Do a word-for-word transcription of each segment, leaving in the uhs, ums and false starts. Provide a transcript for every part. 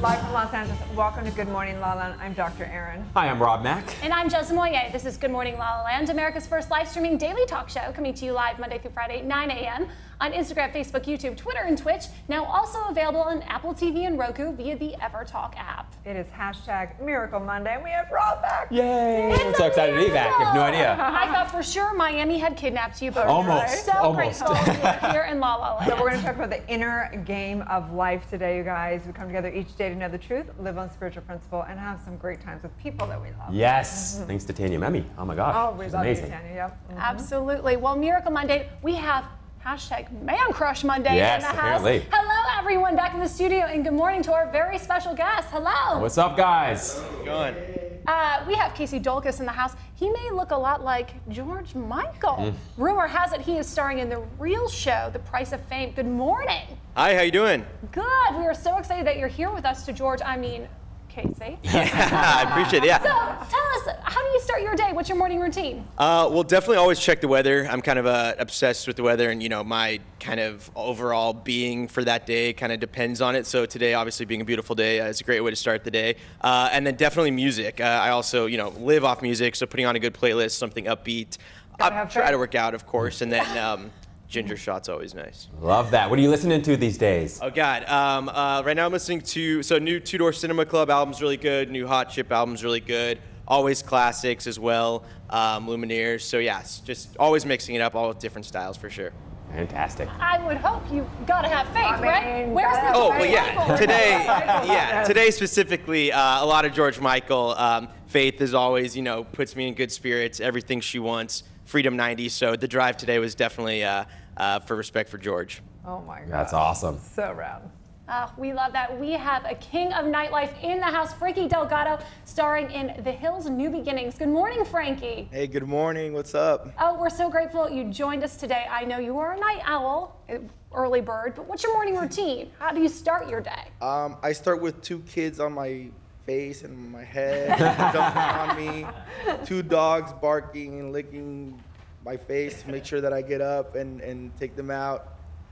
Live from Los Angeles, welcome to Good Morning La La Land. I'm Doctor Aaron. Hi, I'm Rob Mack. And I'm Jessica Moyer. This is Good Morning La La Land, America's first live streaming daily talk show, coming to you live Monday through Friday, nine A M on Instagram, Facebook, YouTube, Twitter, and Twitch. Now also available on Apple T V and Roku via the EverTalk app. It is hashtag Miracle Monday, and we have Rob back. Yay! It's I'm so excited to be back. You have no idea. I thought for sure Miami had kidnapped you, but Almost. we're so Almost. grateful you're here in La La Land. So we're going to talk about the inner game of life today, you guys. We come together each day to know the truth, live on spiritual principle, and have some great times with people that we love. Yes. Mm-hmm. Thanks to Tanya Memmi. Oh my gosh. Oh, we She's love amazing. you, Tanya. Yep. Mm-hmm. Absolutely. Well, Miracle Monday, we have hashtag Man Crush Monday Yes, in the apparently. house. Hello, everyone, back in the studio, and good morning to our very special guest. Hello. What's up, guys? How's it going? Uh, we have Casey Dolkus in the house. He may look a lot like George Michael. Mm. Rumor has it he is starring in the real show, The Price of Fame. Good morning. Hi, how you doing? Good. We are so excited that you're here with us, to George. I mean, Casey. Yeah, I appreciate it, yeah. So tell us, how do you start your day? What's your morning routine? Uh, well, definitely always check the weather. I'm kind of uh, obsessed with the weather, and you know, my kind of overall being for that day kind of depends on it. So today, obviously being a beautiful day, uh, is a great way to start the day. Uh, and then definitely music. Uh, I also, you know, live off music, so putting on a good playlist, something upbeat. I try to work out, of course, and then um, ginger shots always nice. Love that. What are you listening to these days? Oh God! Um, uh, right now I'm listening to so new Two Door Cinema Club album's really good. New Hot Chip album's really good. Always classics as well. Um, Lumineers. So yes, just always mixing it up, all different styles for sure. Fantastic. I would hope you've got to have faith, I mean, right? Where's the Oh George well, yeah. Michael? Today, yeah. Today specifically, uh, a lot of George Michael. Um, Faith is always, you know, puts me in good spirits. Everything she wants. Freedom ninety. So the drive today was definitely. Uh, Uh, for respect for George. Oh my God. That's awesome. So rad. Uh, we love that. We have a king of nightlife in the house, Frankie Delgado, starring in The Hills New Beginnings. Good morning, Frankie. Hey, good morning. What's up? Oh, we're so grateful you joined us today. I know you are a night owl, early bird, but what's your morning routine? How do you start your day? Um, I start with two kids on my face and my head, jumping on me, two dogs barking and licking my face to make sure that I get up and, and take them out.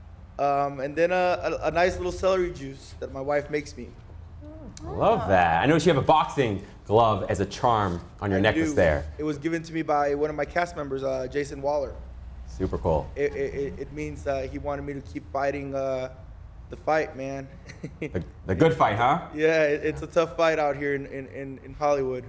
Um, and then a, a, a nice little celery juice that my wife makes me. Love that. I noticed you have a boxing glove as a charm on your I necklace do. there. It was given to me by one of my cast members, uh, Jason Waller. Super cool. It, it, it means uh, he wanted me to keep fighting uh, the fight, man. The, the good fight, huh? Yeah, it, it's a tough fight out here in, in, in, in Hollywood.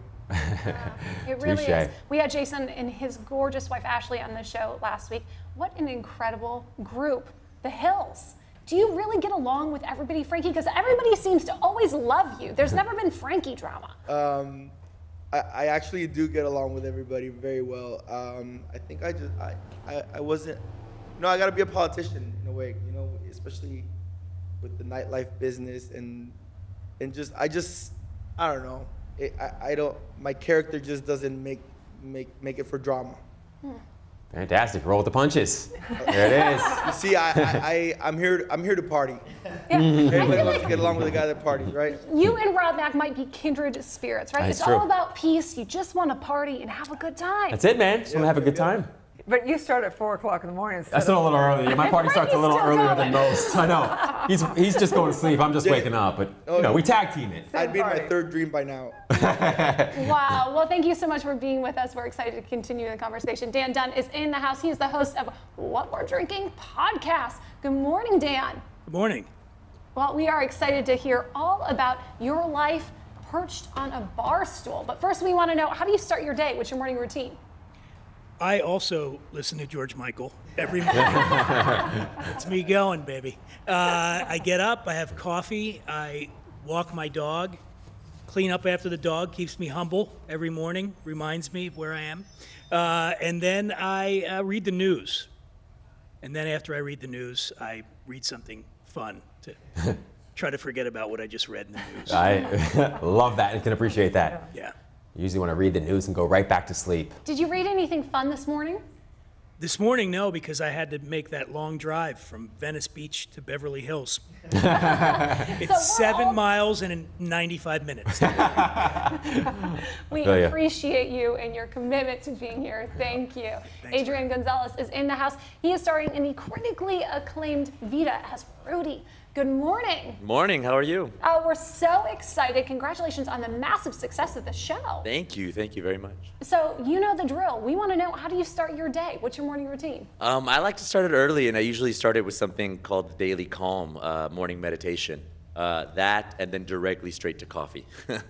It really Touché. is. We had Jason and his gorgeous wife Ashley on the show last week. What an incredible group, The Hills. Do you really get along with everybody, Frankie? Because everybody seems to always love you. There's never been Frankie drama. Um, I, I actually do get along with everybody very well. Um, I think I just I, I, I wasn't. You know, I got to be a politician in a way. You know, especially with the nightlife business and and just I just I don't know. It, I, I don't. My character just doesn't make make make it for drama. Hmm. Fantastic. Roll with the punches. There it is. You see, I, I, I I'm here. I'm here to party. Everybody wants to get along with a guy that parties, right? You and Rob Mack might be kindred spirits, right? That's it's true. all about peace. You just want to party and have a good time. That's it, man. Just want to have a good time. But you start at four o'clock in the morning. instead That's still a of- little early. My party starts a little Frankie's still earlier than going. most. I know. He's he's just going to sleep. I'm just Yeah. waking up. But you know, we tag team it. I'd be in my party. third dream by now. Wow. Well, thank you so much for being with us. We're excited to continue the conversation. Dan Dunn is in the house. He is the host of What We're Drinking podcast. Good morning, Dan. Good morning. Well, we are excited to hear all about your life perched on a bar stool. But first, we want to know, how do you start your day? What's your morning routine? I also listen to George Michael every morning. It's me going, baby. Uh, I get up, I have coffee, I walk my dog, clean up after the dog, keeps me humble every morning, reminds me of where I am. Uh, and then I uh, read the news. And then after I read the news, I read something fun to try to forget about what I just read in the news. I love that and can appreciate that. Yeah. You usually want to read the news and go right back to sleep. Did you read anything fun this morning? This morning, no, because I had to make that long drive from Venice Beach to Beverly Hills. It's So we're seven all- miles and in ninety-five minutes. We Feel ya. appreciate you and your commitment to being here. Thank you. Thanks, Adrian Gonzalez is in the house. He is starring in the critically acclaimed Vita as Rudy. Good morning. Morning, how are you? Oh, we're so excited. Congratulations on the massive success of the show. Thank you, thank you very much. So you know the drill. We want to know, how do you start your day? What's your morning routine? Um, I like to start it early, and I usually start it with something called the Daily Calm, uh, morning meditation. Uh, that, and then directly straight to coffee.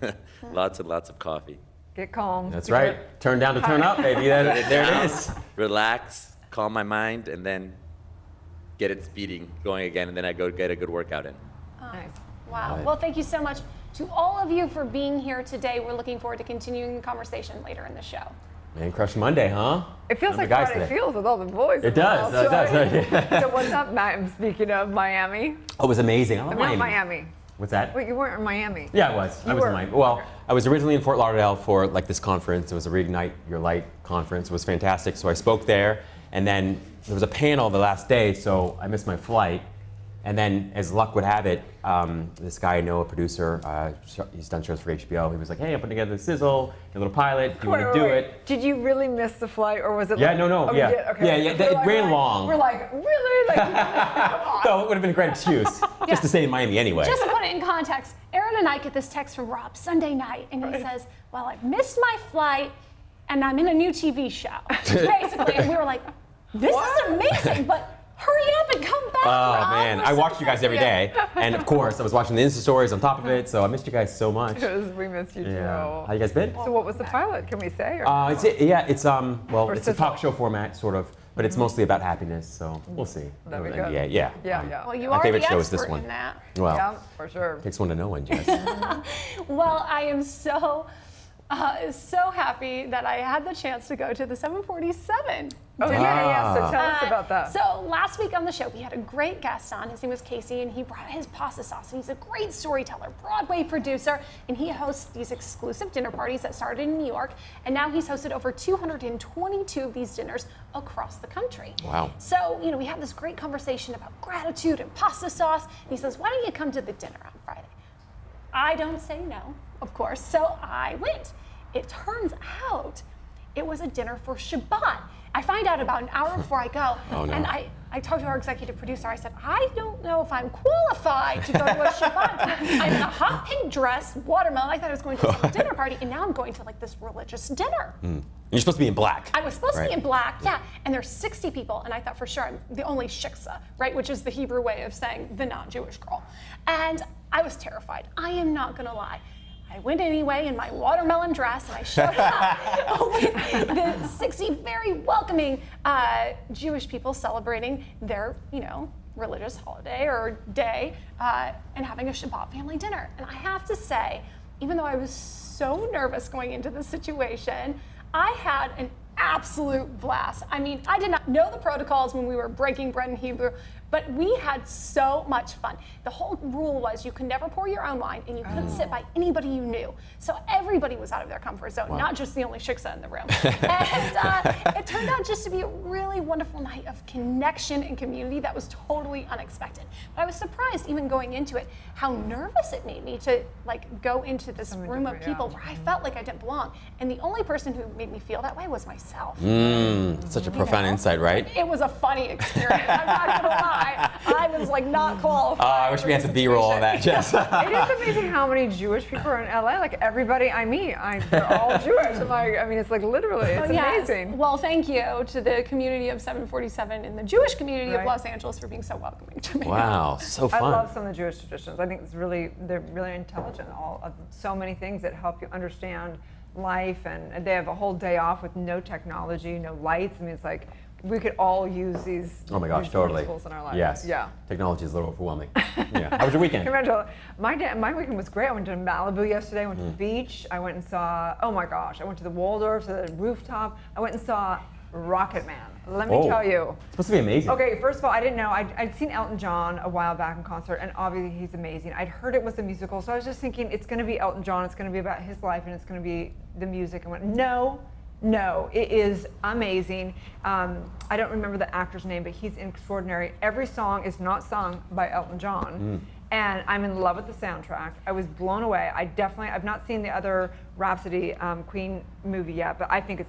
Lots and lots of coffee. Get calm. That's right. Turn down to turn up, baby. There, there it is. Relax, calm my mind, and then get it speeding going again, and then I go get a good workout in. Nice. Wow. Right. Well, thank you so much to all of you for being here today. We're looking forward to continuing the conversation later in the show. Man Crush Monday, huh? It feels None like of the guys Friday today. feels with all the boys. It does. involved, It does. so- Right, yeah. So what's up, Matt? Speaking of Miami. Oh, it was amazing. I love I'm not Miami. Miami. What's that? Wait, you weren't in Miami. Yeah, I was. I You was were. in Miami. Well, I was originally in Fort Lauderdale for like this conference. It was a Reignite Your Light conference. It was fantastic. So I spoke there, and then there was a panel the last day, so I missed my flight. And then, as luck would have it, um, this guy I know, a producer, uh, sh- he's done shows for H B O. He was like, "Hey, I'm putting together the sizzle, a little pilot. Do you want Wait, to do wait, it?" wait. Did you really miss the flight, or was it? Yeah, like, no, no, oh, you yeah. did? Okay. Yeah, yeah, We're that- it like- ran we're like- long. We're like, really? Like, come on. So it would have been a great excuse just to stay in Miami anyway. Just to put it in context, Aaron and I get this text from Rob Sunday night, and he says, well, I've missed my flight, and I'm in a new T V show, basically. And we were like, this What? is amazing, but hurry up and come back, Oh Rob. man, We're I so watched you guys every excited." day, and of course I was watching the Insta stories on top of it. So I missed you guys so much. We missed you Yeah. How too. you guys been? So what was the pilot? Can we say? Or? Uh, it's yeah, it's um well, Or it's a sizzle. talk show format sort of, but it's mostly about happiness. So we'll see. That'd be Uh, good. Yeah, yeah. Yeah, Um, yeah. Well, you My are favorite the show is this expert one. in that. Well, Yeah, for sure. takes one to know one, Jess. Well, I am so, uh, so happy that I had the chance to go to the seven forty-seven. Oh yeah, yeah. So Ah. tell us Uh, about that. So last week on the show, we had a great guest on. His name was Casey, and he brought his pasta sauce. And he's a great storyteller, Broadway producer, and he hosts these exclusive dinner parties that started in New York. And now he's hosted over two hundred twenty-two of these dinners across the country. Wow. So, you know, we had this great conversation about gratitude and pasta sauce. And he says, why don't you come to the dinner on Friday? I don't say no, of course, so I went. It turns out it was a dinner for Shabbat. I find out about an hour before I go, Oh, no. and I, I talked to our executive producer. I said, I don't know if I'm qualified to go to a Shabbat dinner. I'm in a hot pink dress, watermelon. I thought I was going to some dinner party, and now I'm going to like this religious dinner. You're supposed to be in black. I was supposed to Right. be in black, yeah, and there's sixty people, and I thought for sure I'm the only shiksa, right, which is the Hebrew way of saying the non-Jewish girl. And I was terrified. I am not gonna lie. I went anyway in my watermelon dress, and I showed up with the sixty very welcoming uh, Jewish people celebrating their, you know, religious holiday or day uh, and having a Shabbat family dinner. And I have to say, even though I was so nervous going into this situation, I had an absolute blast. I mean, I did not know the protocols when we were breaking bread in Hebrew, but we had so much fun. The whole rule was you could never pour your own wine, and you couldn't sit by anybody you knew. So everybody was out of their comfort zone, not just the only shiksa in the room. And uh, it turned out just to be a really wonderful night of connection and community that was totally unexpected. But I was surprised, even going into it, how nervous it made me to like go into this So many room of different- people yeah. where I felt like I didn't belong. And the only person who made me feel that way was myself. Mm, such a profound know? insight, right? It was a funny experience. I'm not gonna lie. I was like not qualified. Oh, I wish we had for some the B-roll on that, situation. Jess. It is amazing how many Jewish people are in L A. Like everybody I meet, I, they're all Jewish. I'm like, I mean, it's like literally, it's Oh, yes. amazing. Well, thank you to the community of seven forty-seven and the Jewish community Right. of Los Angeles for being so welcoming to me. Wow, so I fun. love some of the Jewish traditions. I think it's really, they're really intelligent. All of so many things that help you understand life, and they have a whole day off with no technology, no lights. I mean, it's like we could all use these. Oh my gosh, these totally. principles in our lives. Yes. Yeah. Technology is a little overwhelming. Yeah. How was your weekend? Imagine, my day, my weekend was great. I went to Malibu yesterday. I went Mm. to the beach. I went and saw. Oh my gosh! I went to the Waldorf, to the rooftop. I went and saw Rocket Man. Let me Oh. tell you. It's supposed to be amazing. Okay, first of all, I didn't know. I'd, I'd seen Elton John a while back in concert, and obviously he's amazing. I'd heard it was a musical, so I was just thinking it's going to be Elton John. It's going to be about his life, and it's going to be the music. I went, no, no, it is amazing. Um, I don't remember the actor's name, but he's extraordinary. Every song is not sung by Elton John. And I'm in love with the soundtrack. I was blown away. I definitely, I've not seen the other Rhapsody um, Queen movie yet, but I think it's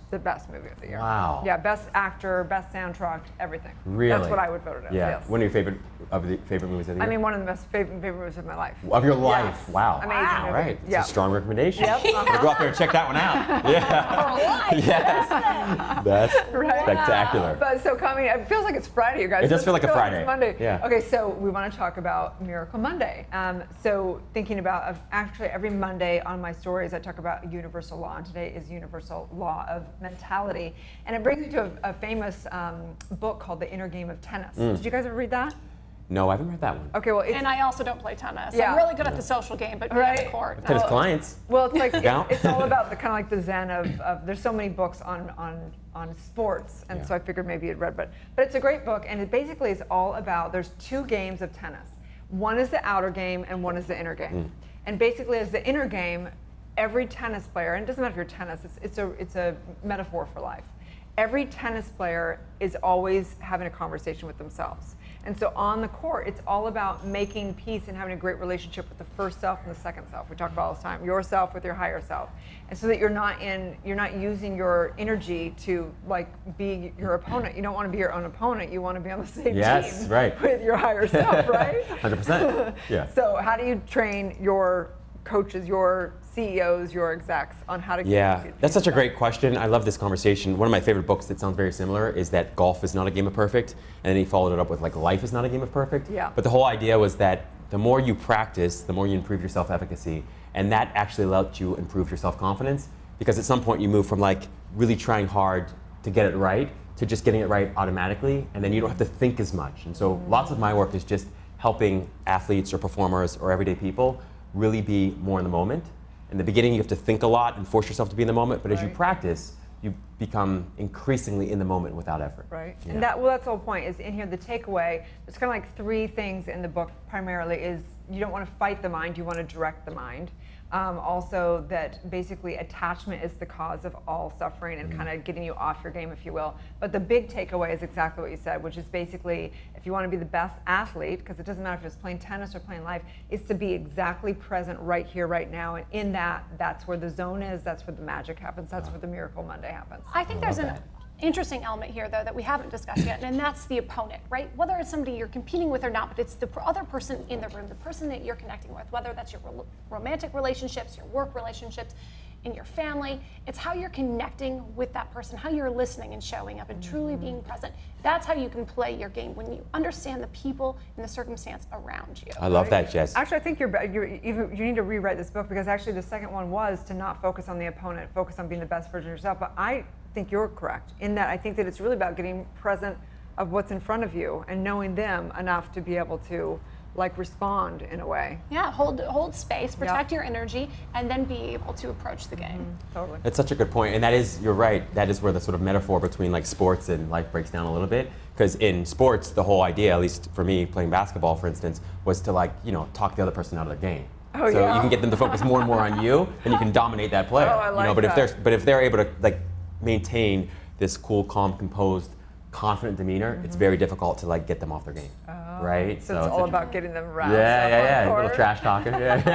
the best movie of the year. Wow. Yeah, best actor, best soundtrack, everything. Really? That's what I would vote it as. Yeah. Yes. One of your favorite of the favorite movies of the year? I mean, one of the best favorite, favorite movies of my life. Of your life. Yes. Wow. Amazing Wow. movie. Right. It's Yeah. a strong recommendation. Yep. I'm gonna go out there and check that one out. Yeah. Yes. That's Right. spectacular. But so coming, it feels like it's Friday, you guys. It does feel like a It's Friday. Monday. Yeah. Okay, so we want to talk about Miracle Monday. Um, so thinking about uh, actually every Monday on my stories, I talk about universal law, and today is universal law of mentality, and it brings me to a, a famous um, book called The Inner Game of Tennis. Mm. Did you guys ever read that? No, I haven't read that one. Okay, well, it's, And I also don't play tennis. Yeah. I'm really good at the social game, but not Right. the court. Tennis No. clients. well, it's like Yeah. it's, it's all about the kind of like the zen of, of there's so many books on on on sports, and Yeah. so I figured maybe you'd read, but but it's a great book, and it basically is all about there's two games of tennis. One is the outer game, and one is the inner game. Mm. And basically, as the inner game, every tennis player, and it doesn't matter if you're tennis, it's, it's a it's a metaphor for life. Every tennis player is always having a conversation with themselves. And so on the court, it's all about making peace and having a great relationship with the first self and the second self. We talk about all this time, yourself with your higher self. And so that you're not in, you're not using your energy to like be your opponent. You don't want to be your own opponent. You want to be on the same Yes, team right. with your higher self, right? one hundred percent. Yeah. So how do you train your coaches, your C E Os, your execs on how to Yeah, get that's such a great question. I love this conversation. One of my favorite books that sounds very similar is that golf is not a game of perfect, and then he followed it up with like life is not a game of perfect. Yeah. But the whole idea was that the more you practice, the more you improve your self-efficacy, and that actually lets you improve your self-confidence, because at some point you move from like really trying hard to get it right to just getting it right automatically, and then you don't have to think as much. And so lots of my work is just helping athletes or performers or everyday people really be more in the moment. In the beginning, you have to think a lot and force yourself to be in the moment, but as you Right. practice, you become increasingly in the moment without effort. Right. Yeah. And that well that's the whole point is in here the takeaway, there's kind of like three things in the book primarily is you don't want to fight the mind, you want to direct the mind. Um, also that basically attachment is the cause of all suffering and kind of getting you off your game, if you will. But the big takeaway is exactly what you said, which is basically if you want to be the best athlete, because it doesn't matter if it's playing tennis or playing life, is to be exactly present right here, right now. And in that, that's where the zone is, that's where the magic happens, that's where the Miracle Monday happens. I think there's an that. interesting element here, though, that we haven't discussed yet, and that's the opponent, right? Whether it's somebody you're competing with or not, but it's the pr- other person in the room, the person that you're connecting with, whether that's your ro- romantic relationships, your work relationships, in your family. It's how you're connecting with that person, how you're listening and showing up and truly being present. That's how you can play your game, when you understand the people and the circumstance around you. I love that, Jess. Actually, I think you're, be- you're you, you need to rewrite this book because actually the second one was to not focus on the opponent, focus on being the best version of yourself. But I think you're correct in that I think that it's really about getting present of what's in front of you and knowing them enough to be able to like respond in a way. Yeah, hold hold space, protect your energy, and then be able to approach the game. Mm-hmm. Totally. That's such a good point, and that is, you're right, that is where the sort of metaphor between like sports and life breaks down a little bit. Because in sports, the whole idea, at least for me, playing basketball, for instance, was to like, you know, talk the other person out of their game. Oh, so yeah. you can get them to focus more and more on you, and you can dominate that player. Oh, I you like know, but that. if they're but if they're able to like maintain this cool, calm, composed, confident demeanor, mm-hmm. it's very difficult to like get them off their game. Oh, right? So, it's all about getting them roused Yeah, up yeah, on yeah. the A little court. trash talking.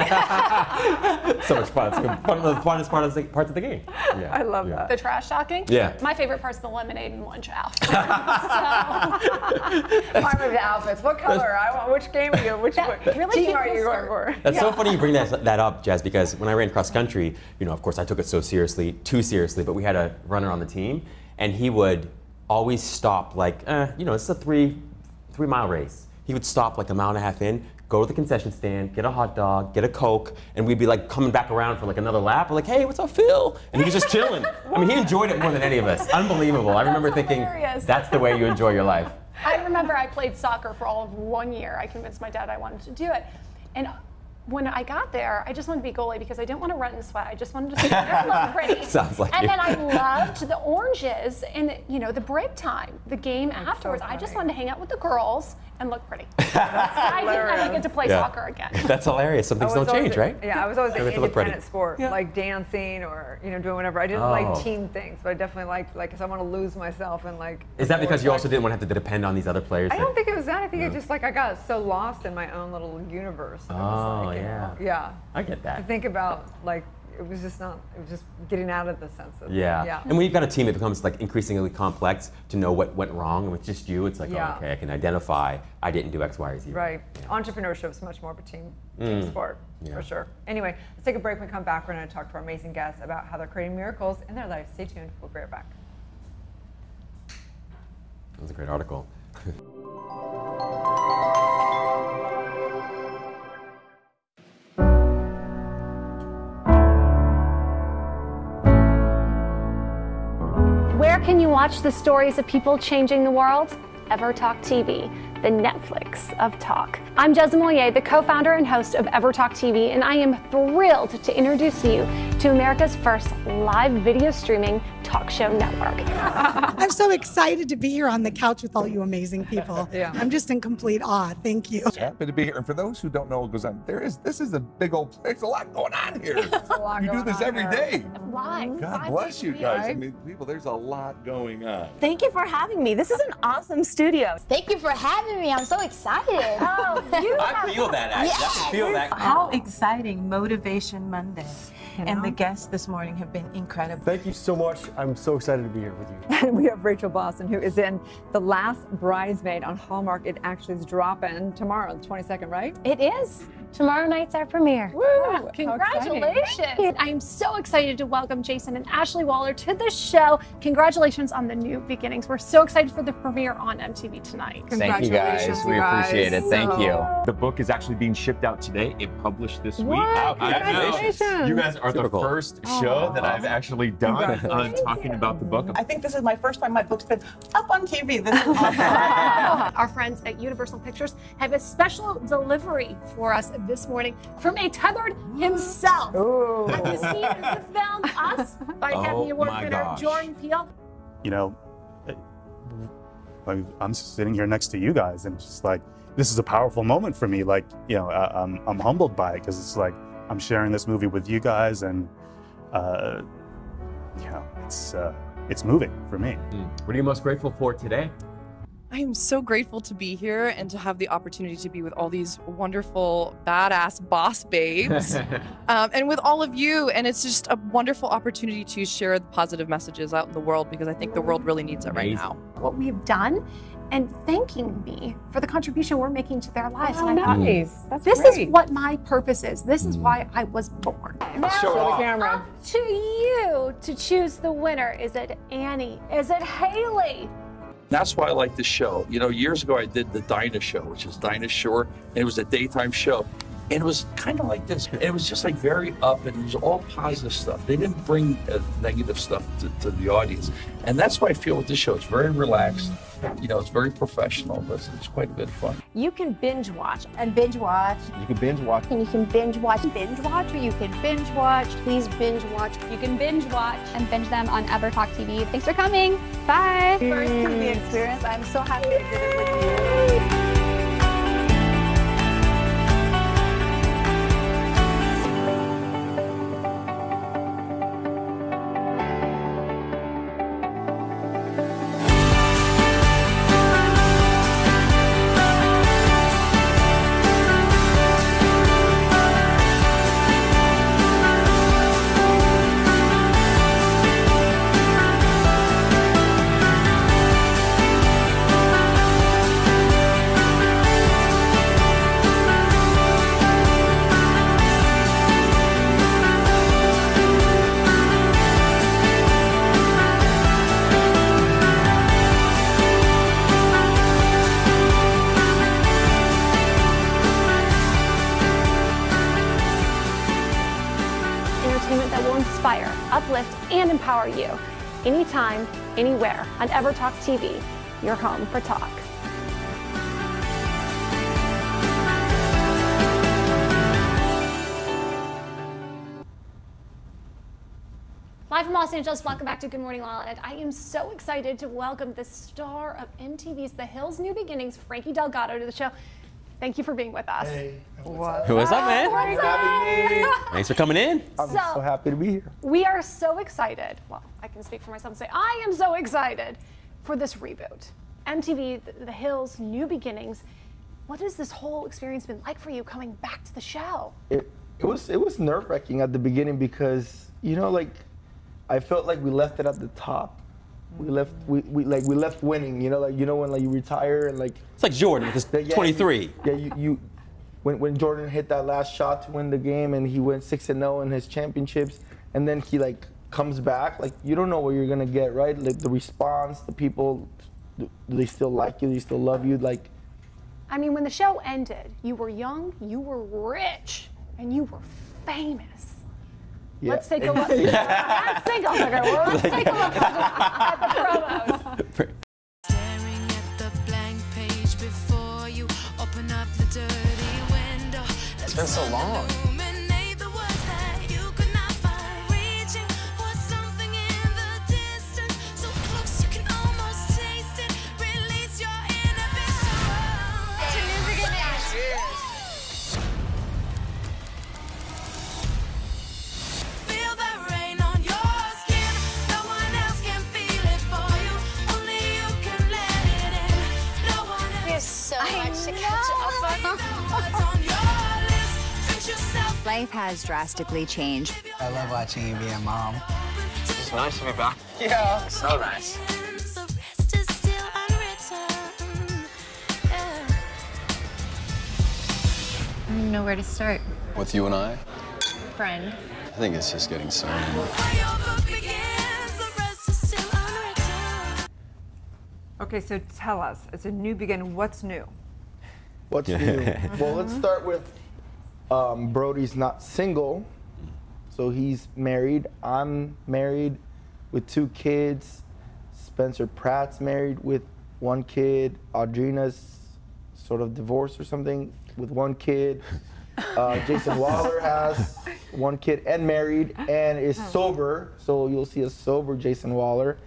Yeah. So much fun. It's good. One of the funnest part of the, parts of the game. Yeah. I love yeah. that. The trash talking? Yeah. My favorite part's the lemonade and lunch out. so, Mine were the outfits. What color? I want. Which game are you? Which That what really team cute are you little going skirt. for? That's so funny you bring that, that up, Jazz, because when I ran cross country, you know, of course I took it so seriously, too seriously, but we had a runner on the team, and he would always stop like, eh, you know, it's a three, three mile race. He would stop like a mile and a half in, go to the concession stand, get a hot dog, get a Coke, and we'd be like coming back around for like another lap. We're like, hey, what's up, Phil? And he was just chilling. I mean, he enjoyed it more than any of us. Unbelievable. I remember That's thinking, hilarious. that's the way you enjoy your life. I remember I played soccer for all of one year. I convinced my dad I wanted to do it. And when I got there, I just wanted to be goalie because I didn't want to run and sweat. I just wanted to sit there and look pretty. Sounds like and you. then I loved the oranges and, you know, the break time, the game afterwards. I just funny. wanted to hang out with the girls and look pretty. I didn't ever get to play Yeah. soccer again. That's hilarious. Some things I was don't always change, a- right? Yeah, I was always You an have to look pretty. independent sport, Yeah. like dancing or you know doing whatever. I didn't Oh. like team things, but I definitely liked like if I want to lose myself and like. Is that because you like- also didn't want to have to depend on these other players? I that- don't think it was that. I think it just like I got so lost in my own little universe. I was Oh, like, you yeah. know, yeah. I get To that. think about like it was just not, it was just getting out of the senses. Yeah. Yeah. And when you've got a team, it becomes like increasingly complex to know what went wrong. And with just you, it's like, Yeah. oh, okay, I can identify I didn't do X, Y, or Z. Right. Entrepreneurship is much more of a team, team Mm. sport, Yeah. for sure. Anyway, let's take a break. When we come back, we're going to talk to our amazing guests about how they're creating miracles in their life. Stay tuned. We'll be right back. That was a great article. Where can you watch the stories of people changing the world? EverTalk T V, the Netflix of talk. I'm G M L A, the co-founder and host of EverTalk T V, and I am thrilled to introduce you to America's first live video streaming talk show network. I'm so excited to be here on the couch with all you amazing people. Yeah. I'm just in complete awe. Thank you. Happy to be here. And for those who don't know what goes on, there is this is a big old. There's a lot going on here. a lot You do going this on every here. day. Live. God five bless days you a week. guys. I Right? mean, people, there's a lot going on. Thank you for having me. This is an awesome studio. Thank you for having me. I'm so excited. Oh, you I feel that, actually. I can feel that. How exciting Motivation Monday. You And know? the guests this morning have been incredible. Thank you so much. I'm so excited to be here with you. And we have Rachel Boston, who is in The Last Bridesmaid on Hallmark. It actually is dropping tomorrow, the twenty-second, right? It is. Tomorrow night's our premiere. Woo! How Congratulations. I am so excited to welcome Jason and Ashley Waller to the show. Congratulations on the new beginnings. We're so excited for the premiere on M T V tonight. Thank you guys. We appreciate it. Thank you. The book is actually being shipped out today. It published this week. What? I know. Congratulations. You guys are Super the cool. first show that I've actually done uh, Congratulations. talking about the book. I think this is my first time my book's been up on T V. This is awesome. Our friends at Universal Pictures have a special delivery for us this morning from a tethered himself. Ooh. Have you seen the film Us by Oh Academy Award my winner gosh. Jordan Peele? You know, I- I'm sitting here next to you guys, and it's just like, this is a powerful moment for me. Like, you know, I, I'm I'm humbled by it because it's like I'm sharing this movie with you guys, and uh, you know, it's uh, it's moving for me. What are you most grateful for today? I am so grateful to be here and to have the opportunity to be with all these wonderful, badass boss babes um, and with all of you. And it's just a wonderful opportunity to share the positive messages out in the world because I think the world really needs it right Amazing. now. What we've done and thanking me for the contribution we're making to their lives. Oh, and I thought, nice. That's this great. is what my purpose is. This is why I was born. Now, Show the camera. up to you to choose the winner. Is it Annie? Is it Haley? That's why I like this show. You know, years ago I did the Dinah Show, which is Dinah Shore, and it was a daytime show. And it was kind of like this. And it was just like very up, and it was all positive stuff. They didn't bring uh, negative stuff to, to the audience. And that's why I feel with this show. It's very relaxed. You know, it's very professional, but it's, it's quite a bit of fun. You can binge watch. And binge watch. You can binge watch. And you can binge watch. Binge watch, or you can binge watch. Please binge watch. You can binge watch and binge them on EverTalk T V. Thanks for coming. Bye. First T V experience. I'm so happy I did it with you. Entertainment that will inspire, uplift, and empower you. Anytime, anywhere on EverTalk T V, your home for talk. Live from Los Angeles, welcome back to Good Morning La La Land. I am so excited to welcome the star of M T V's The Hills' New Beginnings, Frankie Delgado, to the show. Thank you for being with us. Hey, What? What's up, man? What's having me. up? Thanks for coming in. I'm So- so happy to be here. We are so excited. Well, I can speak for myself and say I am so excited for this reboot. M T V, The, the Hills, New Beginnings. What has this whole experience been like for you coming back to the show? It It was it was nerve wracking at the beginning because you know like I felt like we left it at the top. We left we, we like we left winning. You know like you know when like you retire and like it's like Jordan with his yeah, twenty-three. Yeah, you, you when when Jordan hit that last shot to win the game and he went six and zero in his championships, and then he like comes back. Like you don't know what you're gonna get, right? Like the response, the people, do they still like you? Do they still love you? Like. I mean, when the show ended, you were young, you were rich, and you were famous. Yeah. Let's take a look. Let's take a look. At, let's take a look at the promos. Staring at the blank page before you open up the dirty window. It's been so long. Life has drastically changed. I love watching you be a mom. It's nice to be back. Yeah. So nice. I don't even know where to start. With you and I? Friend. I think it's just getting started. Okay, so tell us, it's a new beginning. What's new? What's new? Well, let's start with um, Brody's not single, so he's married. I'm married with two kids. Spencer Pratt's married with one kid. Audrina's sort of divorced or something with one kid. Uh, Jason Waller has one kid and married and is sober, so you'll see a sober Jason Waller.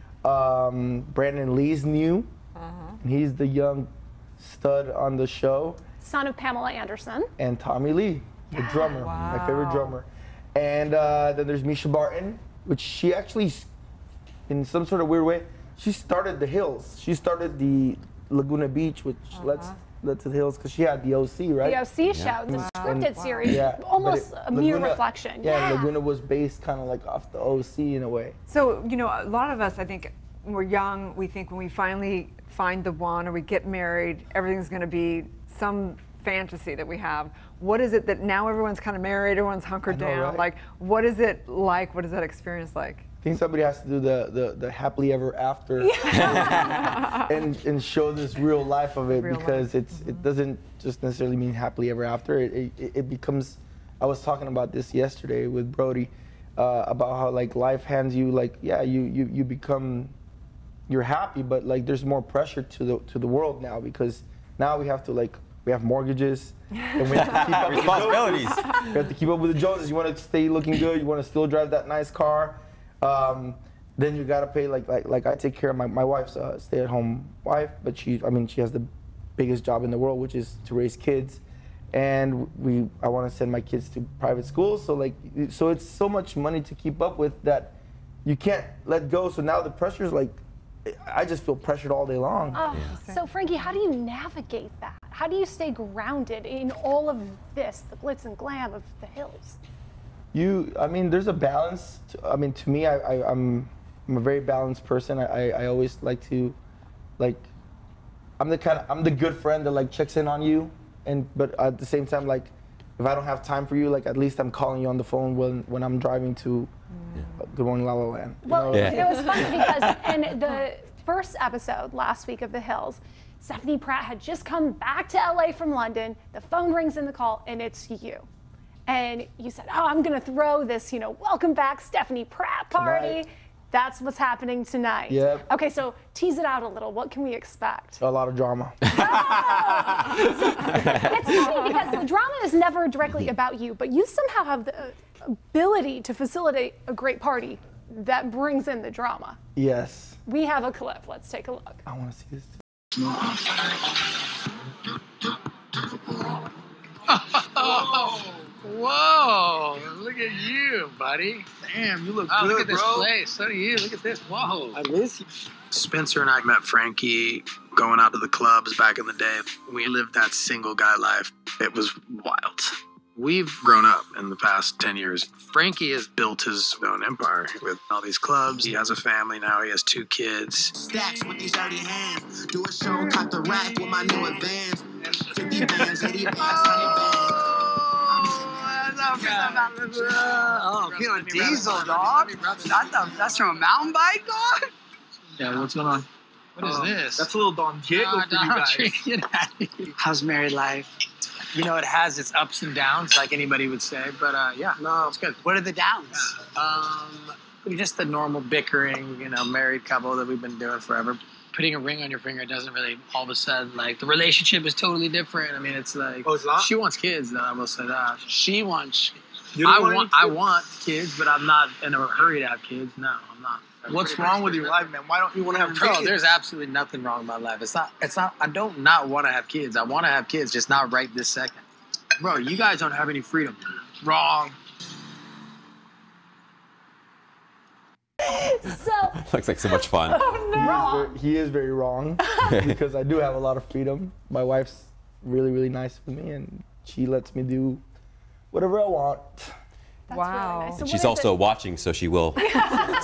Um, Brandon Lee's new. Uh-huh. He's the young stud on the show. Son of Pamela Anderson. And Tommy Lee, the yeah, drummer, wow. my favorite drummer. And uh, then there's Misha Barton, which she actually, in some sort of weird way, she started the Hills. She started the Laguna Beach, which uh-huh. lets led to the Hills because she had the O C, right? The O C show, yeah. the wow. scripted and, series, yeah. almost it, a mere Laguna, reflection. Yeah, yeah, Laguna was based kind of like off the O C in a way. So, you know, a lot of us, I think, when we're young, we think when we finally find the one or we get married, everything's going to be some fantasy that we have. What is it that now everyone's kind of married, everyone's hunkered know, down? Right? Like, what is it like? What is that experience like? I think somebody has to do the, the, the happily ever after yeah. and, and show this real life of it real because life. it's mm-hmm. it doesn't just necessarily mean happily ever after. It, it, it becomes, I was talking about this yesterday with Brody uh, about how like life hands you like, yeah, you, you, you become, you're happy, but like there's more pressure to the, to the world now because now we have to like, we have mortgages and we have to keep up with responsibilities. We have to keep up with the Joneses. You want to stay looking good, you want to still drive that nice car. Um, then you gotta pay like like like I take care of my my wife's a stay-at-home wife, but she I mean she has the biggest job in the world, which is to raise kids, and we I want to send my kids to private schools. So like so it's so much money to keep up with that you can't let go. So now the pressure is like I just feel pressured all day long. Oh, yeah. So Frankie, how do you navigate that? How do you stay grounded in all of this, the glitz and glam of the Hills? You, I mean, there's a balance. To, I mean, to me, I, I, I'm, I'm a very balanced person. I, I always like to, like, I'm the kind of, I'm the good friend that like checks in on you, and but at the same time, like, if I don't have time for you, like, at least I'm calling you on the phone when when I'm driving to uh, Good Morning La La Land. Well, yeah. it was funny because in the first episode last week of The Hills, Stephanie Pratt had just come back to L A from London. The phone rings in the call, and it's you. And you said, oh, I'm going to throw this, you know, welcome back Stephanie Pratt party. Tonight. That's what's happening tonight. Yep. Okay, so tease it out a little. What can we expect? A lot of drama. Oh! So, it's funny because the drama is never directly about you, but you somehow have the ability to facilitate a great party that brings in the drama. Yes. We have a clip. Let's take a look. I want to see this too. Oh, whoa, look at you, buddy. Damn, you look oh, good, look at bro. This place. So do you. Look at this. Whoa. I miss you. Spencer and I met Frankie going out to the clubs back in the day. We lived that single guy life. It was wild. We've grown up in the past ten years. Frankie has built his own empire with all these clubs. He has a family now. He has two kids. Stacks with these dirty hands. Do a show, cop the rack with my new advance. fifty bands, eighty bands, one hundred bands. Oh, feeling diesel, dog. That's, a, that's from a mountain bike, dog? Yeah, what's going on? What is Oh, this? that's a little Don Diego Oh, for you Don guys. Diego, get out of here. How's married life? You know, it has its ups and downs, like anybody would say, but uh, yeah, no, it's good. What are the downs? Um, just the normal bickering, you know, married couple that we've been doing forever. Putting a ring on your finger doesn't really all of a sudden, like, the relationship is totally different. I mean, it's like, Oh, it's not? she wants kids, though, I will say that. She wants, You don't I want want, any I kids? want kids, but I'm not in a hurry to have kids. No, I'm not. What's wrong with your life, man? Why don't you want to have Bro, kids? there's absolutely nothing wrong with my life. It's not, it's not, I don't not want to have kids. I want to have kids, just not right this second. Bro, you guys don't have any freedom. Wrong. So, Looks like so much fun. wrong. He is very wrong because I do have a lot of freedom. My wife's really, really nice with me, and she lets me do whatever I want. That's Wow. really nice. So She's what is also it- watching, so she will take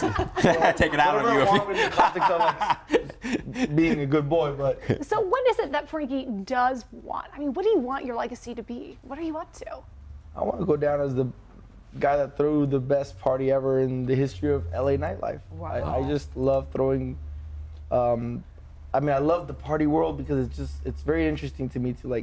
it out Whatever on you. I if want you- within the context of like being a good boy, but So what is it that Frankie does want? I mean, what do you want your legacy to be? What are you up to? I want to go down as the guy that threw the best party ever in the history of L A nightlife. Wow. I, I just love throwing. Um, I mean, I love the party world because it's just it's very interesting to me to like.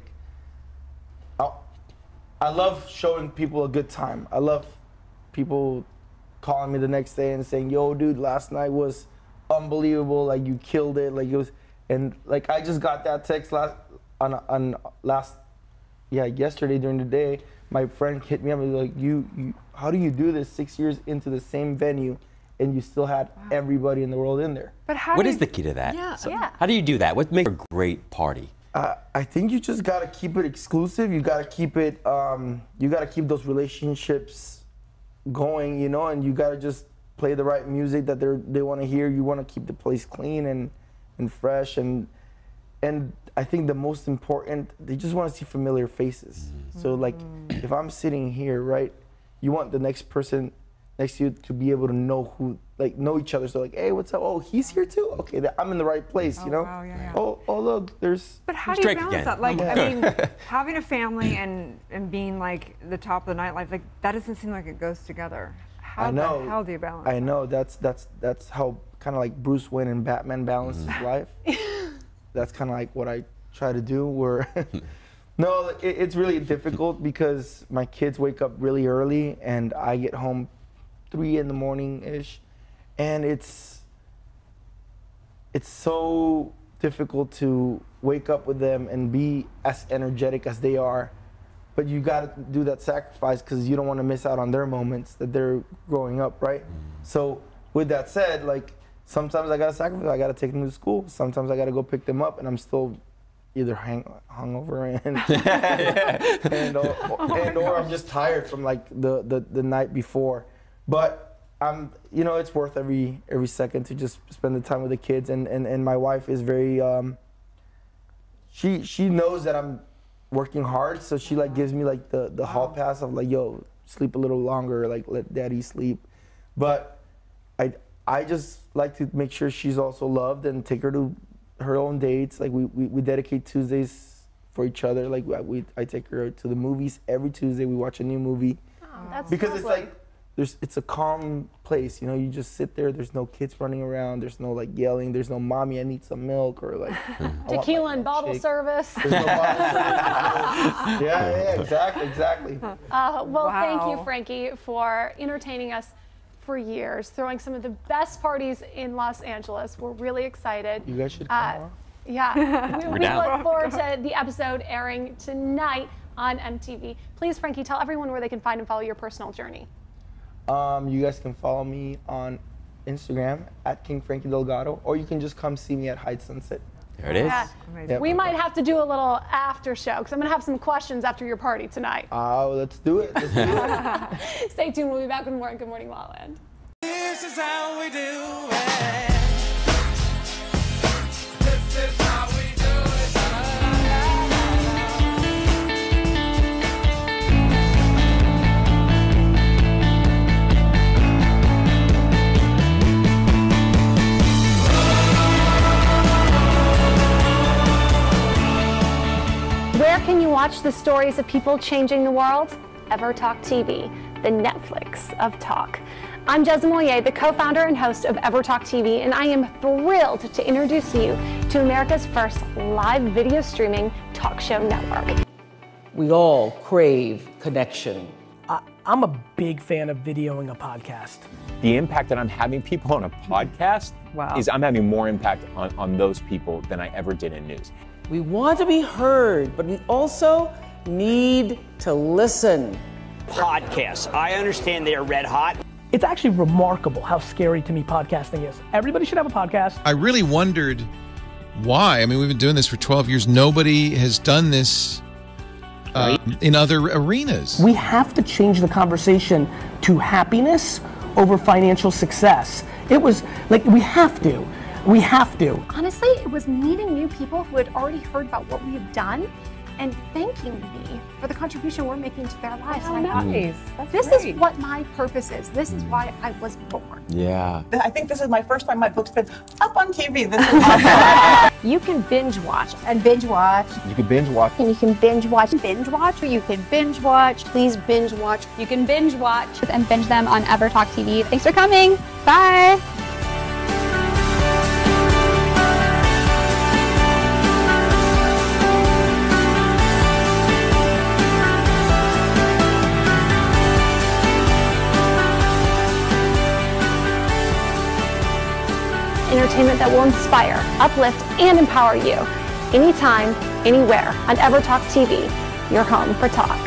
I, I love showing people a good time. I love people calling me the next day and saying, "Yo, dude, last night was unbelievable. Like you killed it. Like it was." And like I just got that text last on on last, yeah, yesterday during the day. My friend hit me up and was like, you, you, how do you do this six years into the same venue and you still had everybody in the world in there? But how What do is you- the key to that? Yeah. So Yeah. How do you do that? What makes a great party? Uh, I think you just gotta keep it exclusive. You gotta keep it, um, you gotta keep those relationships going, you know, and you gotta just play the right music that they they wanna hear. You wanna keep the place clean and, and fresh. And, and I think the most important, they just wanna see familiar faces. So like, if I'm sitting here, right, you want the next person next to you to be able to know who, like know each other. So like, hey, what's up? Oh, he's here too? Okay, that, I'm in the right place, you know? wow, yeah, yeah. Oh, oh look, there's. But how It's do you Drake balance again. that? Like, Yeah. I mean, having a family and and being like the top of the nightlife, like that doesn't seem like it goes together. How I know. the hell do you balance? I know. That's that's that's how kind of like Bruce Wayne and Batman balance his life. That's kind of like what I try to do. Where no, it, it's really difficult because my kids wake up really early and I get home three in the morning ish, and it's it's so difficult to wake up with them and be as energetic as they are. But you got to do that sacrifice because you don't want to miss out on their moments that they're growing up, right? So with that said, like sometimes I got to sacrifice. I got to take them to school. Sometimes I got to go pick them up, and I'm still either hang, hungover and and, or, or, and or I'm just tired from like the, the, the night before. But I'm, you know, it's worth every every second to just spend the time with the kids. And and, and my wife is very. Um, she she knows that I'm working hard, so she like gives me like the the hall pass of like, yo, sleep a little longer, like let daddy sleep. But I I just like to make sure she's also loved and take her to her own dates. Like we we, we dedicate Tuesdays for each other. Like we I take her to the movies every Tuesday. We watch a new movie. Oh, that's because it's lovely. like there's it's a calm place, you know. You just sit there. There's no kids running around. There's no like yelling. There's no mommy, I need some milk, or like I want my Tequila and bottle milkshake. service. There's no bottle service. yeah, yeah, exactly, exactly. Uh, well, thank Wow. you, Frankie, for entertaining us for years, throwing some of the best parties in Los Angeles. We're really excited. You guys should come Uh, on. yeah, we, We're we down. look forward to the episode airing tonight on M T V. Please, Frankie, tell everyone where they can find and follow your personal journey. Um, you guys can follow me on Instagram at King Frankie Delgado, or you can just come see me at Hyde Sunset. There it is. Yeah. Yep. We might have to do a little after show because I'm going to have some questions after your party tonight. Oh, let's do it. Let's do it. Stay tuned. We'll be back with more on Good Morning Wildland. This is how we do it. This is how we do it. watch the stories of people changing the world? EverTalk T V, the Netflix of talk. I'm G M L A, the co-founder and host of EverTalk T V, and I am thrilled to introduce you to America's first live video streaming talk show network. We all crave connection. I, I'm a big fan of videoing a podcast. The impact that I'm having people on a podcast Wow. is I'm having more impact on, on those people than I ever did in news. We want to be heard, but we also need to listen. Podcasts. I understand they are red hot. It's actually remarkable how scary to me podcasting is. Everybody should have a podcast. I really wondered why. I mean, we've been doing this for twelve years. Nobody has done this uh, in other arenas. We have to change the conversation to happiness over financial success. It was like, we have to. We have to. Honestly, it was meeting new people who had already heard about what we have done and thanking me for the contribution we're making to their lives. Oh, and I thought, nice. That's this great. is what my purpose is. This is why I was born. Yeah. I think this is my first time my book's been up on T V. This is awesome. You can binge watch and binge watch. You can binge watch. And you can binge watch, binge watch, or you can binge watch. Please binge watch. You can binge watch and binge them on EverTalk T V. Thanks for coming. Bye. Entertainment that will inspire, uplift, and empower you. Anytime, anywhere on EverTalk T V, your home for talk.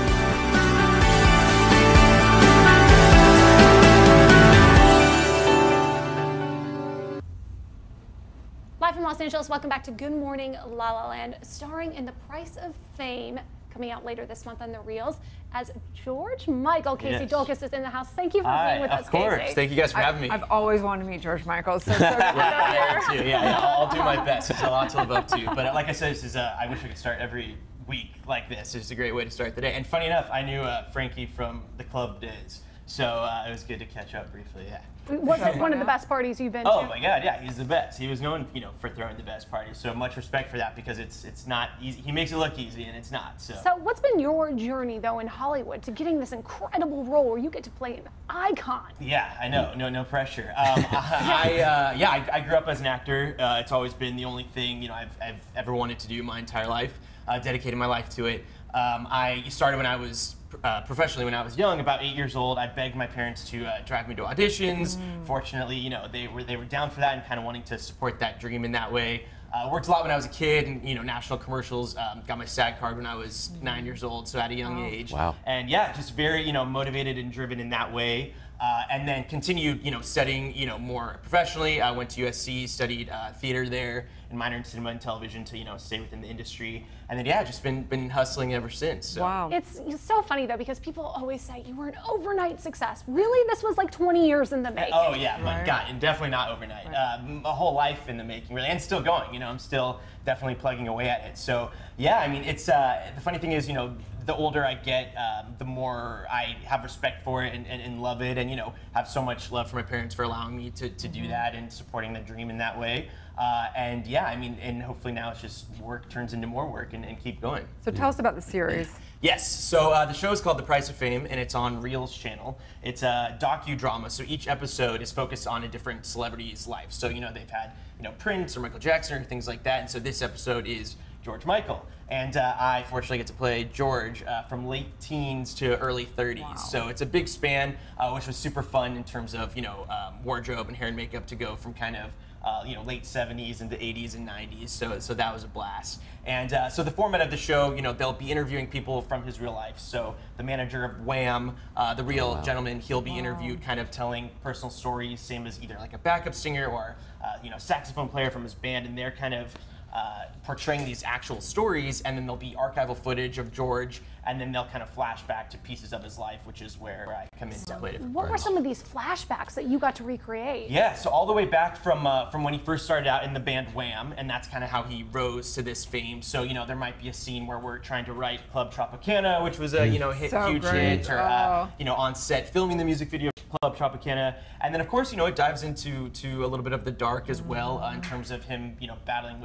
Live from Los Angeles, welcome back to Good Morning La La Land, starring in The Price of Fame, coming out later this month on the Reels, as George Michael. Casey Yes. Dolkus is in the house. Thank you for Hi, being with of us, course. Casey. Thank you guys for I- having me. I've always wanted to meet George Michael, so so good to yeah, have you yeah, here. yeah, yeah, I'll do my best. There's a lot to live up to. But uh, like I said, this is, uh, I wish I could start every week like this. It's a great way to start the day. And funny enough, I knew uh, Frankie from the club days. So uh, it was good to catch up briefly, yeah. Was it one of the best parties you've been to? Oh my God, yeah, he's the best. He was known, you know, for throwing the best parties. So much respect for that because it's it's not easy. He makes it look easy and it's not. So. So what's been your journey though in Hollywood to getting this incredible role where you get to play an icon? Yeah, I know. No, no pressure. Um, I, uh, yeah, I, I grew up as an actor. Uh, it's always been the only thing you know I've, I've ever wanted to do my entire life. Uh, dedicated my life to it. Um, I started when I was uh, professionally when I was young, about eight years old. I begged my parents to uh, drag me to auditions. Mm. Fortunately, you know, they were they were down for that and kind of wanting to support that dream in that way. Uh, worked a lot when I was a kid, and you know, national commercials. Um, got my SAG card when I was nine years old, so at a young Wow. age. Wow. And yeah, just very you know motivated and driven in that way. Uh, and then continued, you know, studying, you know, more professionally. I went to U S C, studied uh, theater there, and minored in cinema and television to, you know, stay within the industry. And then, yeah, just been been hustling ever since. So. Wow. It's, it's so funny though because people always say you were an overnight success. Really, this was like twenty years in the making. Oh yeah, but Right. God, and definitely not overnight. Uh, a whole life in the making, really, and still going. You know, I'm still definitely plugging away at it. So yeah, I mean, it's uh, the funny thing is, you know, the older I get, um, the more I have respect for it and, and, and love it, and you know, have so much love for my parents for allowing me to, to do that and supporting the dream in that way. Uh, and yeah, I mean, and hopefully now it's just work turns into more work and, and keep going. So tell us about the series. Yes, so uh, the show is called The Price of Fame, and it's on Reels channel. It's a docudrama, so each episode is focused on a different celebrity's life. So, you know, they've had, you know, Prince or Michael Jackson or things like that, and so this episode is George Michael. And uh, I fortunately get to play George uh, from late teens to early thirties. Wow. So it's a big span, uh, which was super fun in terms of, you know, um, wardrobe and hair and makeup to go from kind of Uh, you know, late seventies into eighties and nineties, so so that was a blast. And uh, so the format of the show, you know, they'll be interviewing people from his real life. So the manager of Wham, uh, the real Oh, wow. gentleman, he'll be interviewed, kind of telling personal stories, same as either like a backup singer or uh, you know, saxophone player from his band, and they're kind of uh, portraying these actual stories. And then there'll be archival footage of George, and then they'll kind of flash back to pieces of his life, which is where I come in to play different What were parts. some of these flashbacks that you got to recreate? Yeah, so all the way back from uh, from when he first started out in the band Wham, and that's kind of how he rose to this fame. So you know, there might be a scene where we're trying to write Club Tropicana, which was a you know hit, So huge great. hit, or Oh. uh, you know on set filming the music video of Club Tropicana, and then of course you know it dives into to a little bit of the dark as well uh, in terms of him you know battling with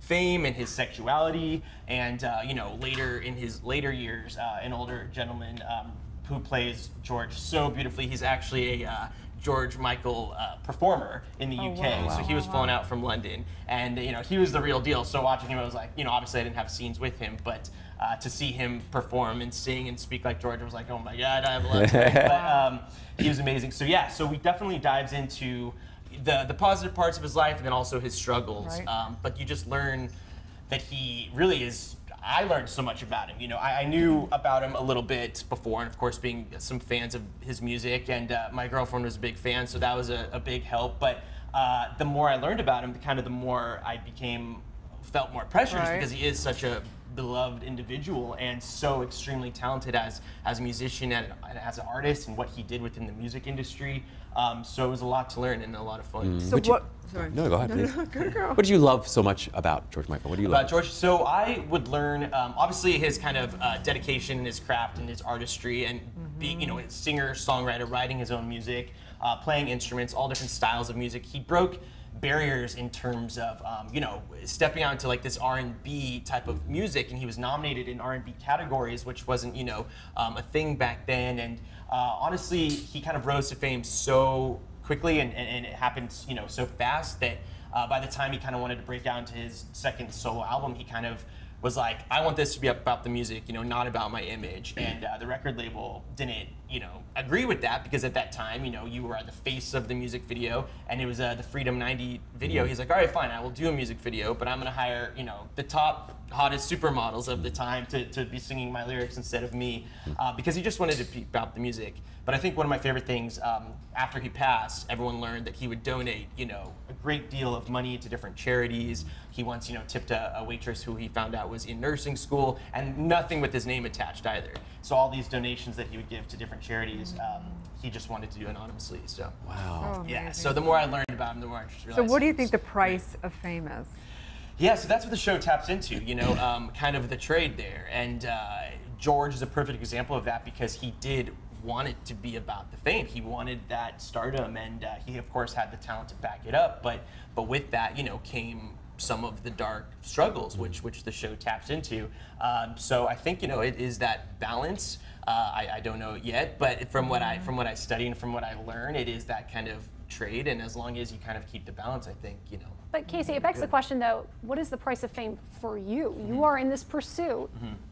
fame and his sexuality, and uh, you know, later in his later years, uh, an older gentleman um, who plays George so beautifully. He's actually a uh, George Michael uh, performer in the Oh, U K. wow. So he was Wow. flown out from London, and you know, he was the real deal. So watching him, I was like, you know, obviously I didn't have scenes with him, but uh, to see him perform and sing and speak like George, I was like, oh my God, I have a lot of time. But um, he was amazing. So yeah, so we definitely dives into the the positive parts of his life and then also his struggles. Right. Um, but you just learn that he really is. I learned so much about him. You know, I, I knew about him a little bit before, and of course, being some fans of his music, and uh, my girlfriend was a big fan, so that was a, a big help. But uh, the more I learned about him, the kind of the more I became felt more pressure, just Right. because he is such a beloved individual and so extremely talented as as a musician and, and as an artist, and what he did within the music industry. Um, so it was a lot to learn and a lot of fun. So Would you- what? Sorry. No, go ahead, No, please. no, go, go. What did you love so much about George Michael? What do you About love? George, so I would learn um, obviously his kind of uh, dedication in his craft and his artistry, and being, you know, a singer, songwriter, writing his own music, uh, playing instruments, all different styles of music. He broke barriers in terms of um, you know, stepping out into like this R and B type of music, and he was nominated in R and B categories, which wasn't, you know, um, a thing back then. And uh, honestly, he kind of rose to fame so quickly, and, and, and it happened, you know, so fast that uh, by the time he kind of wanted to break out into his second solo album, he kind of was like, I want this to be about the music, you know, not about my image. And uh, the record label didn't, you know, agree with that, because at that time, you know, you were the face of the music video, and it was uh, the Freedom ninety video. He's like, all right, fine, I will do a music video, but I'm gonna hire, you know, the top hottest supermodels of the time to, to be singing my lyrics instead of me, uh, because he just wanted to be about the music. But I think one of my favorite things, um, after he passed, everyone learned that he would donate, you know, a great deal of money to different charities. He once, you know, tipped a, a waitress who he found out was in nursing school, and nothing with his name attached either. So all these donations that he would give to different charities, um, he just wanted to do anonymously. So wow, So yeah. amazing. So the more I learned about him, the more I just So realized. what do you he think was the price of fame is? Yeah, so that's what the show taps into, you know, um, kind of the trade there. And uh, George is a perfect example of that, because he did want it to be about the fame. He wanted that stardom, and uh, he, of course, had the talent to back it up. But but with that, you know, came some of the dark struggles, which which the show taps into. Um, so I think, you know, it is that balance. Uh, I, I don't know yet, but from what I from what I study and from what I learn, it is that kind of trade. And as long as you kind of keep the balance, I think, you know. But Casey, it begs the question though, what is the price of fame for you? You are in this pursuit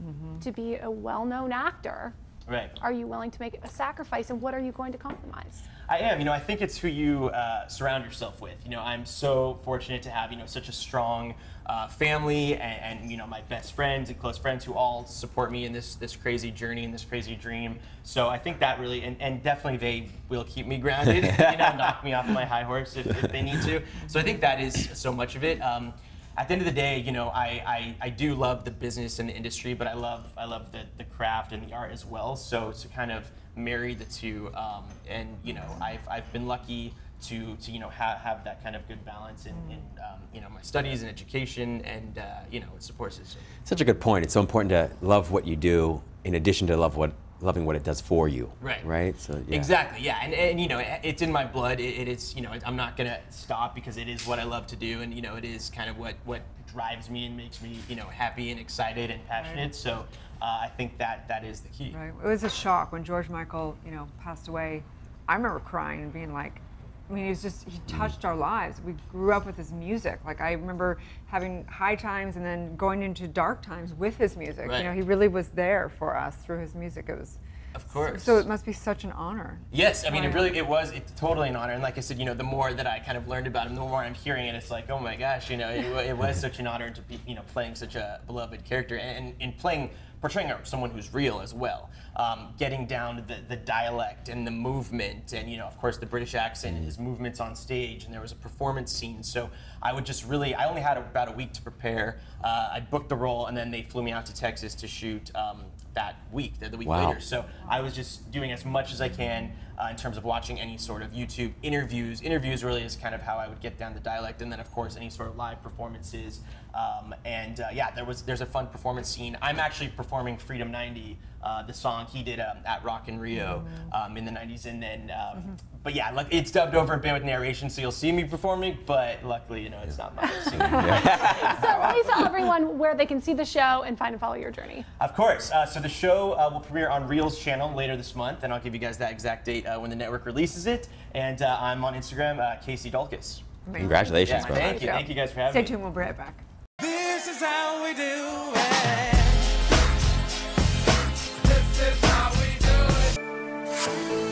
to be a well-known actor. Right. Are you willing to make a sacrifice, and what are you going to compromise? I am. You know, I think it's who you uh, surround yourself with. You know, I'm so fortunate to have, you know, such a strong uh, family, and, and you know, my best friends and close friends who all support me in this this crazy journey and this crazy dream. So I think that really, and, and definitely they will keep me grounded. You know, knock me off my high horse if, if they need to. So I think that is so much of it. Um, At the end of the day, you know, I, I, I do love the business and the industry, but I love I love the, the craft and the art as well. So to kind of marry the two, um, and you know, I've, I've been lucky to, to you know have, have that kind of good balance in, in um, you know, my studies and education, and uh, you know, support system. Such a good point. It's so important to love what you do, in addition to love what loving what it does for you. Right. Right. So yeah. Exactly. Yeah. And, and you know, it, it's in my blood. It, it is. You know, I'm not gonna stop, because it is what I love to do, and you know, it is kind of what what drives me and makes me, you know, happy and excited and passionate. Right. So uh, I think that that is the key. Right. It was a shock when George Michael, you know, passed away. I remember crying and being like, I mean, he was just, he touched our lives. We grew up with his music. Like, I remember having high times and then going into dark times with his music. Right. You know, he really was there for us through his music. It was, Of course. So it must be such an honor. Yes, I mean, it Right. really, it was it's totally an honor. And like I said, you know, the more that I kind of learned about him, the more I'm hearing it, it's like, oh my gosh, you know, it, wa- it was such an honor to be, you know, playing such a beloved character, and, and playing, portraying someone who's real as well. Um, getting down to the, the dialect and the movement, and, you know, of course, the British accent and his movements on stage, and there was a performance scene. So I would just really, I only had about a week to prepare. Uh, I booked the role, and then they flew me out to Texas to shoot um, that week, the, the week Wow. later. So I was just doing as much as I can, uh, in terms of watching any sort of YouTube interviews. Interviews really is kind of how I would get down the dialect, and then of course any sort of live performances. Um, and uh, yeah, there was there's a fun performance scene. I'm actually performing Freedom ninety, uh, the song he did um, at Rock in Rio um, in the nineties, and then. Um, Mm-hmm. But yeah, look, it's dubbed over a bit with narration, so you'll see me performing. But luckily, you know, it's not my singing. So let me tell everyone where they can see the show and find and follow your journey. Of course. Uh, so the show uh, will premiere on Reel's channel later this month, and I'll give you guys that exact date uh, when the network releases it. And uh, I'm on Instagram, uh, Casey Dulcus. Congratulations, yeah, bro. Thank you. Thank you guys for having Stay me. tuned. We'll be right back. This is how we do it. This is how we do it.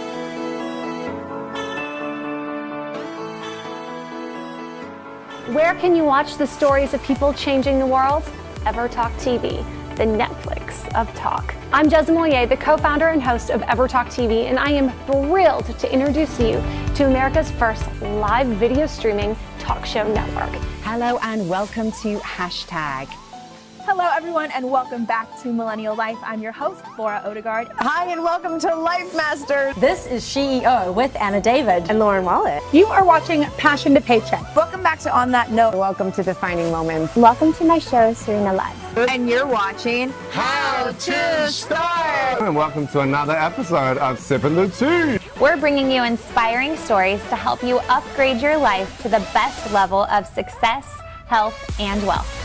Where can you watch the stories of people changing the world? EverTalk T V, the Netflix of talk. I'm G M L A, the co-founder and host of EverTalk T V, and I am thrilled to introduce you to America's first live video streaming talk show network. Hello and welcome to Hashtag. Hello, everyone, and welcome back to Millennial Life. I'm your host, Laura Odegaard. Hi, and welcome to Life Masters. This is She E O with Anna David and Lauren Wallet. You are watching Passion to Paycheck. Welcome back to On That Note. Welcome to Defining Moments. Welcome to my show, Serena Live. And you're watching How to Start. And welcome to another episode of Sippin' the Tea. We're bringing you inspiring stories to help you upgrade your life to the best level of success, health, and wealth.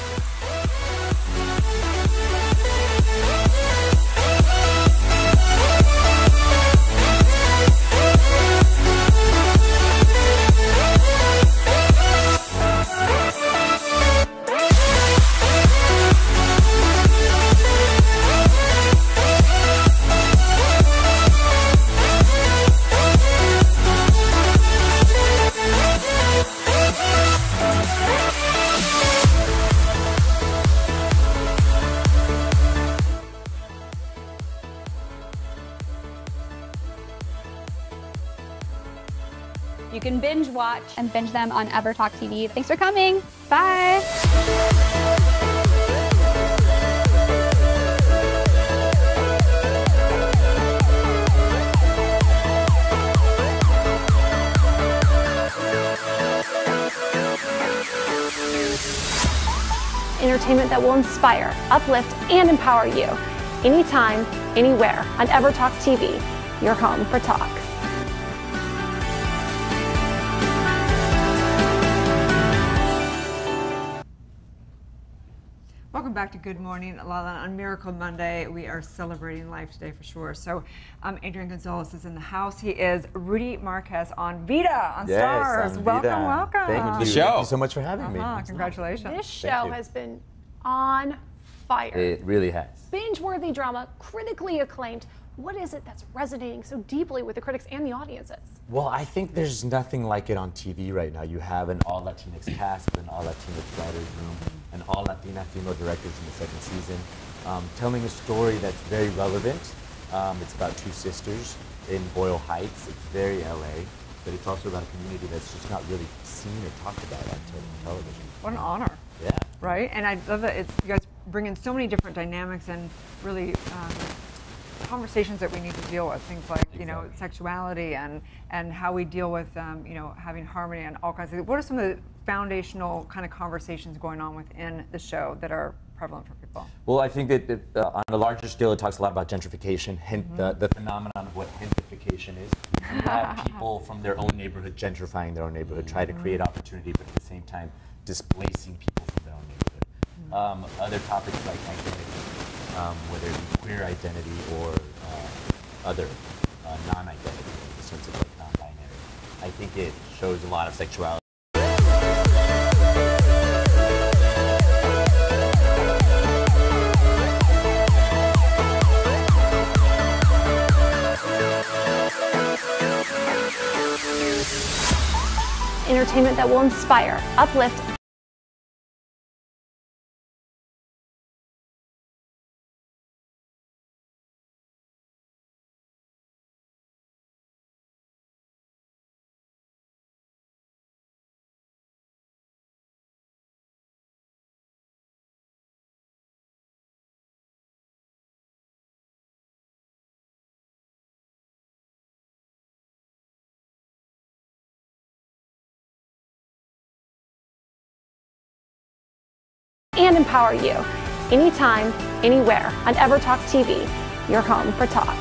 You can binge watch and binge them on EverTalk T V. Thanks for coming. Bye. entertainment that will inspire, uplift, and empower you. Anytime, anywhere on EverTalk T V, your home for talk. Welcome back to Good Morning Lala. On Miracle Monday, we are celebrating life today for sure. So um, Adrian Gonzalez is in the house. He is Rudy Marquez on Vita on Yes, Stars. on welcome, Vita. welcome. Thank you. Thank you so much for having uh-huh. me. Congratulations. This Thank show you. has been on fire. It really has. Binge-worthy drama, critically acclaimed. What is it that's resonating so deeply with the critics and the audiences? Well, I think there's nothing like it on T V right now. You have an all Latinx cast, an all Latinx writers room, an all Latina female directors in the second season, um, telling a story that's very relevant. Um, it's about two sisters in Boyle Heights. It's very L A, but it's also about a community that's just not really seen or talked about on te- television. What an honor. Yeah. Right? And I love that it's, you guys bring in so many different dynamics and really um, conversations that we need to deal with. Things like, you know, sexuality and, and how we deal with, um, you know, having harmony and all kinds of, what are some of the foundational kind of conversations going on within the show that are prevalent for people? Well, I think that it, uh, on a larger scale, it talks a lot about gentrification, hint, Mm-hmm. the, the phenomenon of what gentrification is. You have people from their own neighborhood gentrifying their own neighborhood, try to create opportunity, but at the same time displacing people from their own neighborhood. Um, other topics like identity, um, whether it be queer identity or uh, other uh, non-identity, the sense of like non-binary. I think it shows a lot of sexuality. Entertainment that will inspire, uplift, and empower you. Anytime, anywhere on EverTalk T V, your home for talk.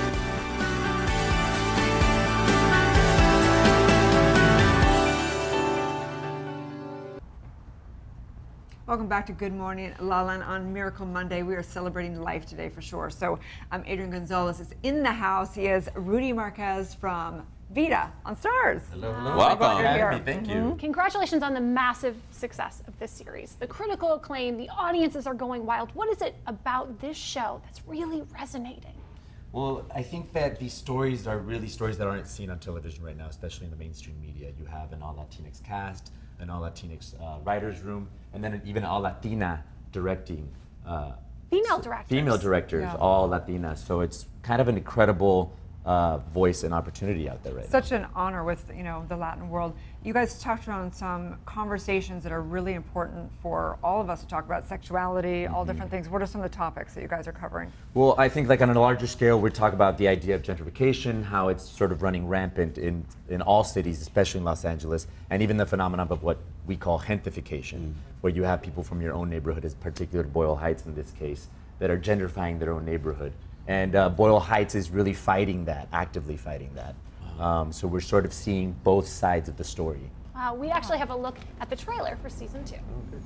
Welcome back to Good Morning La La on Miracle Monday. We are celebrating life today for sure. So um, Adrian Gonzalez is in the house. He is Rudy Marquez from Vida on Stars. Hello, hello. Wow. Welcome. Here. Me, thank you. Mm-hmm. Congratulations on the massive success of this series. The critical acclaim, the audiences are going wild. What is it about this show that's really resonating? Well, I think that these stories are really stories that aren't seen on television right now, especially in the mainstream media. You have an all-Latinx cast, an all-Latinx uh, writer's room, and then an, even an all-Latina directing. Uh, Female directors. Female directors, Yeah. all Latina. So it's kind of an incredible uh, voice and opportunity out there right Such an honor with, you know, the Latin world. You guys touched on some conversations that are really important for all of us to talk about, sexuality, all Mm-hmm. different things. What are some of the topics that you guys are covering? Well, I think like on a larger scale, we talk about the idea of gentrification, how it's sort of running rampant in, in all cities, especially in Los Angeles, and even the phenomenon of what we call gentrification, mm. where you have people from your own neighborhood, as particular Boyle Heights in this case, that are gentrifying their own neighborhood. And uh, Boyle Heights is really fighting that, actively fighting that. Um, so we're sort of seeing both sides of the story. Wow, we actually have a look at the trailer for season two.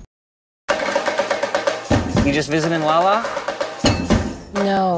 You just visiting Lala? No.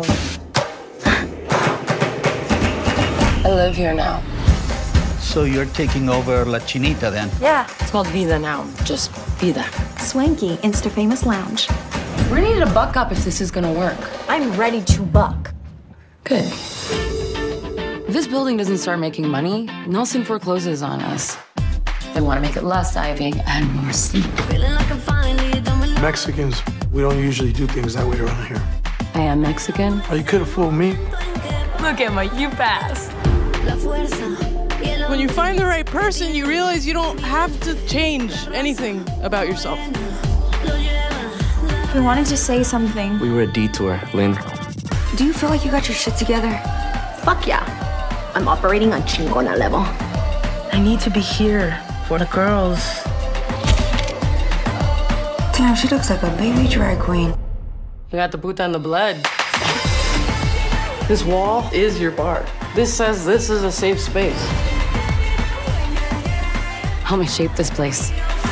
I live here now. So you're taking over La Chinita then? Yeah, it's called Vida now. Just Vida. Swanky, Insta-famous lounge. We're gonna need to buck up if this is gonna work. I'm ready to buck. Good. If this building doesn't start making money, Nelson forecloses on us. They want to make it less diving and more sleep. Mexicans, we don't usually do things that way around here. I am Mexican. Oh, you could have fooled me. Look, Emma, you pass. When you find the right person, you realize you don't have to change anything about yourself. We wanted to say something. We were a detour, Lynn. Do you feel like you got your shit together? Fuck yeah. I'm operating on chingona level. I need to be here for the girls. Damn, she looks like a baby drag queen. You got the puta in the blood. This wall is your bar. This says this is a safe space. Help me shape this place.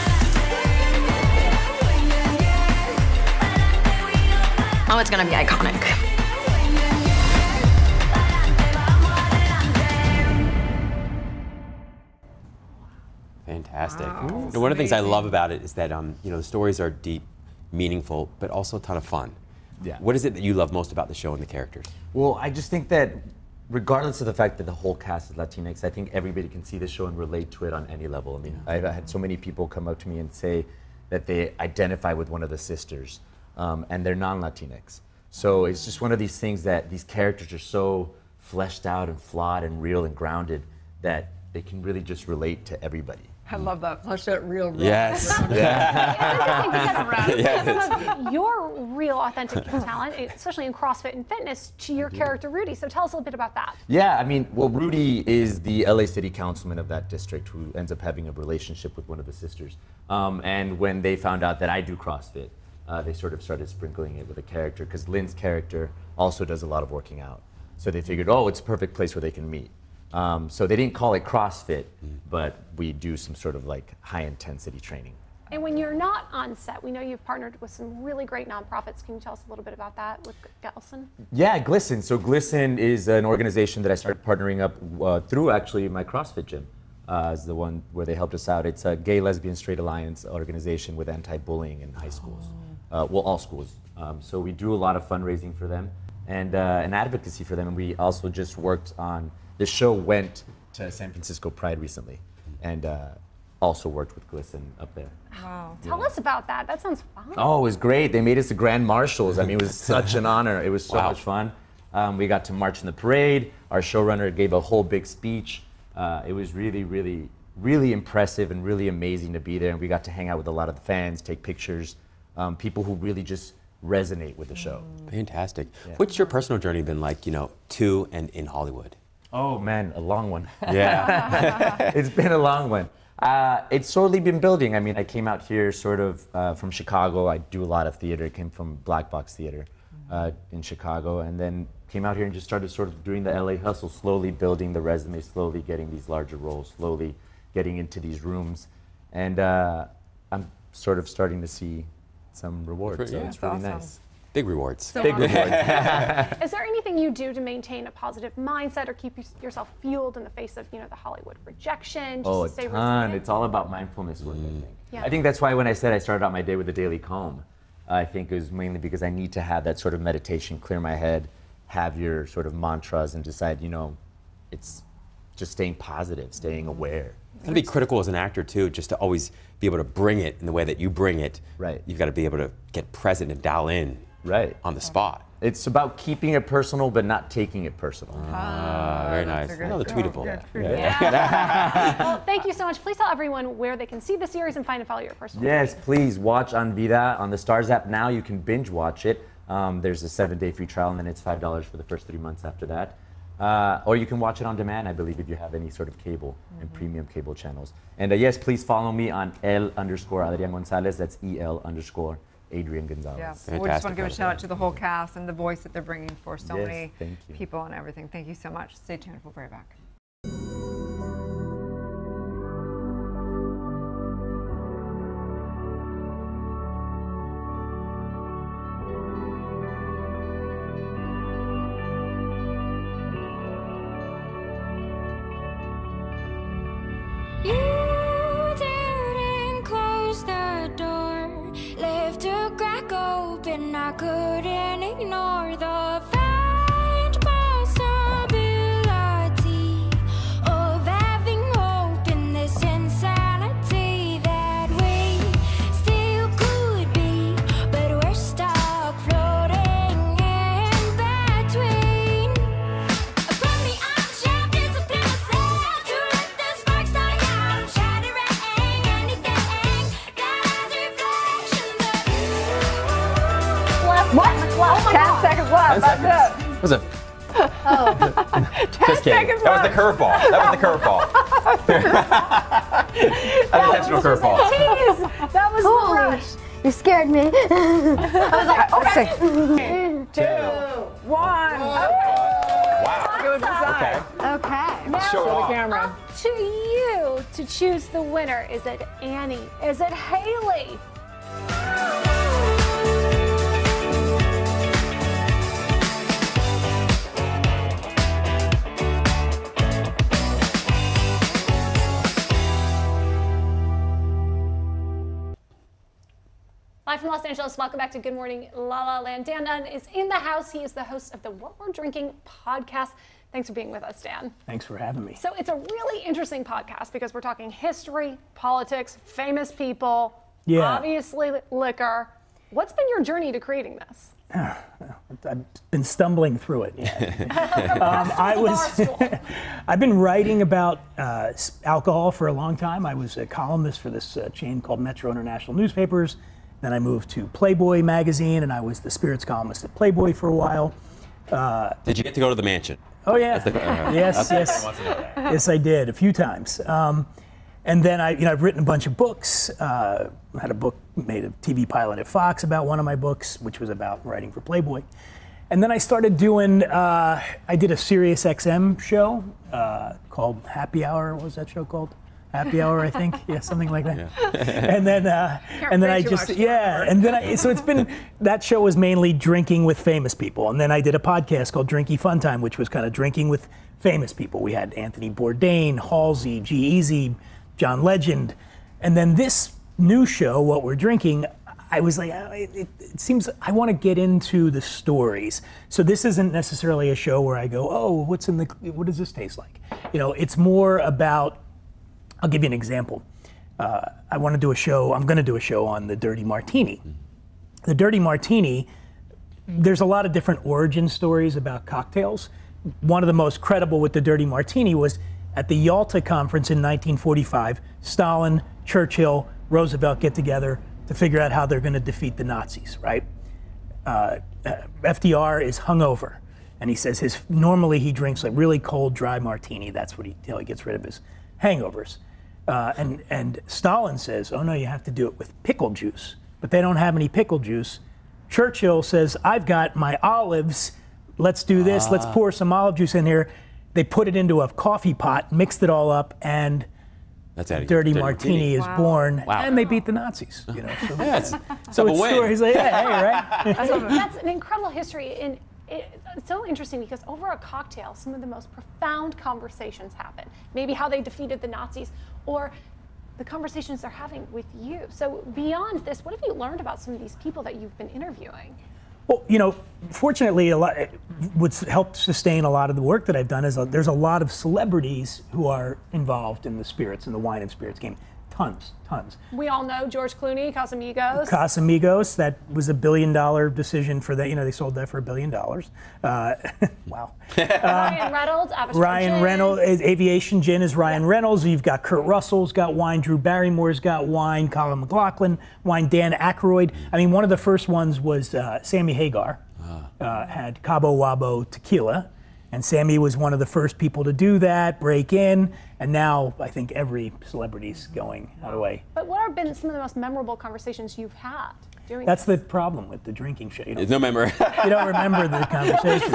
Oh, it's gonna be iconic. Fantastic. Wow. You know, one of the things I love about it is that um, you know, the stories are deep, meaningful, but also a ton of fun. Yeah. What is it that you love most about the show and the characters? Well, I just think that regardless of the fact that the whole cast is Latinx, I think everybody can see the show and relate to it on any level. I mean, I've had so many people come up to me and say that they identify with one of the sisters, um, and they're non-Latinx. So it's just one of these things that these characters are so fleshed out and flawed and real and grounded that they can really just relate to everybody. I love that. Flesh out real, real. Yes. Yeah. It's Yes. interesting because some of your real authentic talent, especially in CrossFit and fitness, to your character Rudy. So tell us a little bit about that. Yeah, I mean, well, Rudy is the L A City councilman of that district who ends up having a relationship with one of the sisters. Um, and when they found out that I do CrossFit, uh, they sort of started sprinkling it with a character, because Lynn's character also does a lot of working out. So they figured, oh, it's a perfect place where they can meet. Um, so they didn't call it CrossFit, but we do some sort of like high intensity training. And when you're not on set, we know you've partnered with some really great nonprofits. Can you tell us a little bit about that with Glisten? Yeah, Glisten. So Glisten is an organization that I started partnering up uh, through actually my CrossFit gym. Uh, is the one where they helped us out. It's a gay, lesbian, straight alliance organization with anti-bullying in high schools. Uh, well, all schools. Um, so we do a lot of fundraising for them and uh, an advocacy for them. And we also just worked on, the show went to San Francisco Pride recently and uh, also worked with Glisten up there. Wow. Tell us about that. That sounds fun. Oh, it was great. They made us the Grand Marshals. I mean, it was such an honor. It was so Wow. much fun. Um, we got to march in the parade. Our showrunner gave a whole big speech. Uh, it was really, really, really impressive and really amazing to be there. And we got to hang out with a lot of the fans, take pictures, um, people who really just resonate with the show. Fantastic. Yeah. What's your personal journey been like, you know, to and in Hollywood? Oh man, a long one. Yeah. It's been a long one. Uh, it's slowly been building. I mean, I came out here sort of uh, from Chicago. I do a lot of theater. I came from Black Box Theater uh, in Chicago, and then came out here and just started sort of doing the L A hustle, slowly building the resume, slowly getting these larger roles, slowly getting into these rooms. And uh, I'm sort of starting to see some rewards, so Yeah. it's really That's awesome. nice. Big rewards. So Big awesome. rewards. Is there anything you do to maintain a positive mindset or keep yourself fueled in the face of, you know, the Hollywood rejection? Just Oh, to a stay ton. resilient? It's all about mindfulness work, I think. Yeah. I think that's why when I said I started out my day with a daily calm, I think it was mainly because I need to have that sort of meditation, clear my head, have your sort of mantras, and decide, you know, it's just staying positive, staying aware. It's gonna be critical as an actor too, just to always be able to bring it in the way that you bring it. Right. You've got to be able to get present and dial in. Right. On the spot. It's about keeping it personal, but not taking it personal. Ah, very nice. Another tweetable. Yeah. Well, thank you so much. Please tell everyone where they can see the series and find and follow your personal. Yes, please watch On Vida on the Stars app now. You can binge watch it. Um, there's a seven-day free trial, and then it's five dollars for the first three months after that. Uh, or you can watch it on demand, I believe, if you have any sort of cable and premium cable channels. And uh, yes, please follow me on El underscore Adrian Gonzalez. That's E L underscore Adrian Gonzalez. Yeah. We just want to give a shout out to the whole cast and the voice that they're bringing for so Yes, many thank you. people and everything. Thank you so much. Stay tuned. We'll be right back. You didn't close the door, left a crack open. I couldn't ignore the faint possibility of having hope in this insanity that we still could be, but we're stuck floating in between. From the unshared discipline myself to let the sparks die out, shattering anything that has reflections of you. What? Oh my Ten God. seconds left. Ten That's seconds. it. Was a Oh. just kidding. seconds That was the left. curveball. That was the curveball. Unintentional curveball. Jeez, that was the Holy, rush. you scared me. I was like, okay. Two, one. Wow. Good design. Okay. Now Show it it's off. Camera. up to you to choose the winner. Is it Annie? Is it Haley? Live from Los Angeles, welcome back to Good Morning La La Land. Dan Nunn is in the house. He is the host of the What We're Drinking podcast. Thanks for being with us, Dan. Thanks for having me. So it's a really interesting podcast because we're talking history, politics, famous people, Yeah. obviously liquor. What's been your journey to creating this? I've been stumbling through it. um, I was. I've been writing about uh, s- alcohol for a long time. I was a columnist for this uh, chain called Metro International Newspapers. Then I moved to Playboy magazine, and I was the spirits columnist at Playboy for a while. Uh, Did you get to go to the mansion? Oh yeah. That's the- uh, yes, that's- yes. I want to know that. Yes, I did a few times. Um, and then I, you know, I've written a bunch of books. Uh, had a book made a T V pilot at Fox about one of my books, which was about writing for Playboy. And then I started doing. Uh, I did a Sirius X M show uh, called Happy Hour. What was that show called? Happy Hour, I think. Yeah, something like that. and then, uh, and then say I too just, much. yeah, and then I. So it's been that show was mainly drinking with famous people, and then I did a podcast called Drinky Fun Time, which was kind of drinking with famous people. We had Anthony Bourdain, Halsey, G-Eazy, John Legend, and then this new show, What We're Drinking. I was like, uh, it, it, it seems I want to get into the stories. So this isn't necessarily a show where I go, oh, what's in the, what does this taste like? You know, it's more about. I'll give you an example. Uh, I want to do a show, I'm going to do a show on the Dirty Martini. The Dirty Martini, there's a lot of different origin stories about cocktails. One of the most credible with the Dirty Martini was at the Yalta Conference in nineteen forty-five, Stalin, Churchill, Roosevelt get together to figure out how they're going to defeat the Nazis, right? Uh, F D R is hungover. And he says his normally he drinks like really cold, dry martini. That's what he, you know, he gets rid of his hangovers. Uh, and, and Stalin says, oh no, you have to do it with pickle juice. But they don't have any pickle juice. Churchill says, I've got my olives. Let's do this. Let's Ah. pour some olive juice in here. They put it into a coffee pot, mixed it all up, and That's how you Dirty, Dirty Martini, Martini. is Wow. born. Wow. And they beat the Nazis. You know, so Yeah, it's- so a it's win. stories like, yeah, hey, right? That's, that's an incredible history. And it, it's so interesting because over a cocktail, some of the most profound conversations happen. Maybe how they defeated the Nazis or the conversations they're having with you. So beyond this, what have you learned about some of these people that you've been interviewing? Well, you know, fortunately, a lot, what's helped sustain a lot of the work that I've done is a, there's a lot of celebrities who are involved in the spirits, in the wine and spirits game. Tons, tons. We all know George Clooney, Casamigos. Casamigos, that was a billion dollar decision for that. You know, they sold that for a billion dollars. Uh, wow. Ryan Reynolds, Avatar Ryan Gin. Reynolds, Aviation Gin is Ryan Reynolds. You've got Kurt Russell's got wine. Drew Barrymore's got wine. Colin McLaughlin, wine. Dan Aykroyd. I mean, one of the first ones was uh, Sammy Hagar uh, had Cabo Wabo tequila. And Sammy was one of the first people to do that, break in. And now I think every celebrity's going, how do I? But what have been some of the most memorable conversations you've had doing That's this? the problem with the drinking show. You There's no memory. You don't remember the conversations.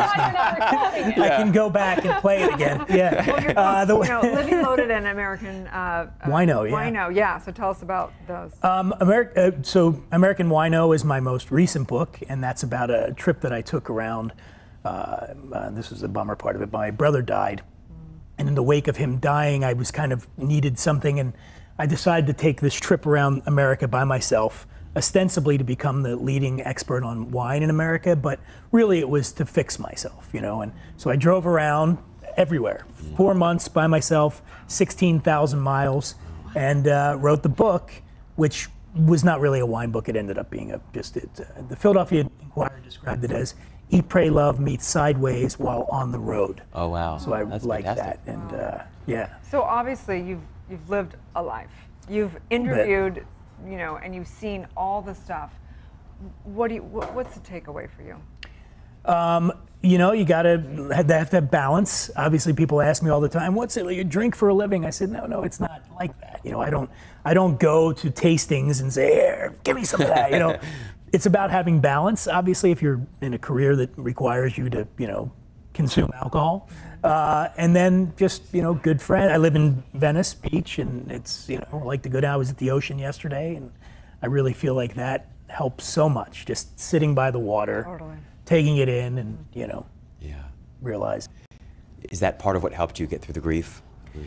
I can go back and play it again. Yeah. Well, your Uh, books, the- you know, Living Loaded and American uh, uh, Wino, yeah. Wino, yeah. So tell us about those. Um, Ameri- uh, so American Wino is my most recent book, and that's about a trip that I took around. Uh, uh, this was the bummer part of it. My brother died, and in the wake of him dying, I was kind of needed something, and I decided to take this trip around America by myself, ostensibly to become the leading expert on wine in America, but really it was to fix myself, you know. And so I drove around everywhere, four months by myself, sixteen thousand miles, and uh, wrote the book, which was not really a wine book. It ended up being a just it, uh, the Philadelphia Inquirer described it as Eat, Pray, Love meets Sideways while on the road. Oh wow! So I That's like fantastic. that, and uh, yeah. So obviously you've you've lived a life. You've interviewed, you know, and you've seen all the stuff. What do you? What, what's the takeaway for you? Um, you know, you gotta have to have, to have balance. Obviously, people ask me all the time, "What's it? You drink for a living?" I said, "No, no, it's not like that. You know, I don't, I don't go to tastings and say, here, give me some of that." You know, it's about having balance. Obviously, if you're in a career that requires you to, you know, consume alcohol, uh, and then just, you know, good friend. I live in Venice Beach, and it's, you know, I like to go down. I was at the ocean yesterday, and I really feel like that helps so much. Just sitting by the water. Totally. Taking it in and, you know, yeah, realize. Is that part of what helped you get through the grief?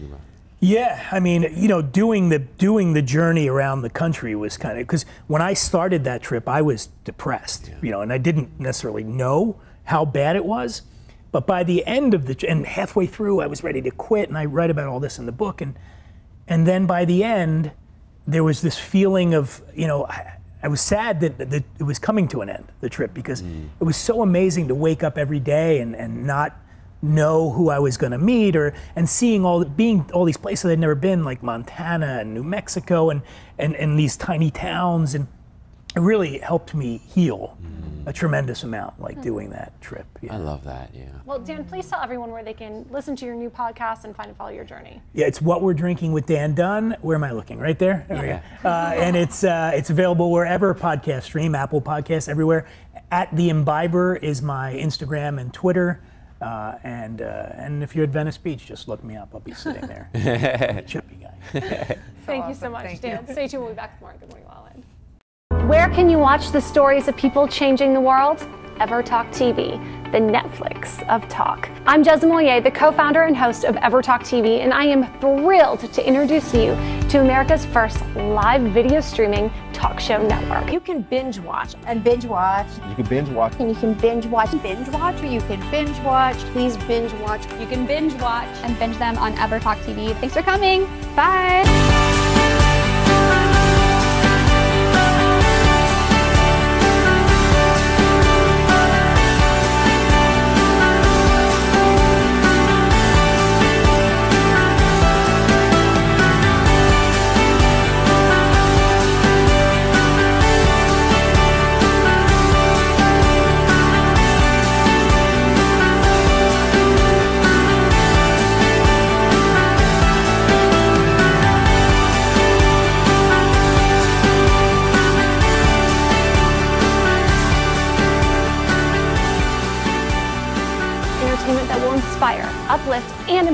Yeah, I mean, you know, doing the doing the journey around the country was kind of, because when I started that trip, I was depressed, yeah. you know, and I didn't necessarily know how bad it was. But by the end of the, and halfway through, I was ready to quit, and I write about all this in the book. And and then by the end, there was this feeling of, you know, I, I was sad that, that it was coming to an end, the trip, because mm. it was so amazing to wake up every day and, and not know who I was going to meet, or and seeing all being all these places I'd never been, like Montana and New Mexico, and and, and these tiny towns, and it really helped me heal mm. a tremendous amount, like mm. doing that trip. Yeah. I love that. Yeah. Well, Dan, please tell everyone where they can listen to your new podcast and find and follow your journey. Yeah, it's What We're Drinking with Dan Dunn. Where am I looking? Right there. There yeah. we go. Uh, and it's uh, it's available wherever podcasts stream, Apple Podcasts, everywhere. At The Imbiber is my Instagram and Twitter. Uh, and uh, and if you're at Venice Beach, just look me up. I'll be sitting there. Chippy guy. Thank you so awesome. much, Thank Dan. you. Stay tuned. We'll be back tomorrow. Good morning, Wildland. Where can you watch the stories of people changing the world? EverTalk T V, the Netflix of talk. I'm Jez Moyer, the co-founder and host of EverTalk T V, and I am thrilled to introduce you to America's first live video streaming talk show network. You can binge watch and binge watch. You can binge watch. And you can binge watch, binge watch, or you can binge watch. Please binge watch. You can binge watch and binge them on EverTalk T V. Thanks for coming. Bye.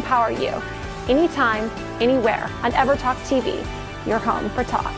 empower you. Anytime, anywhere, on EverTalk T V, your home for talk.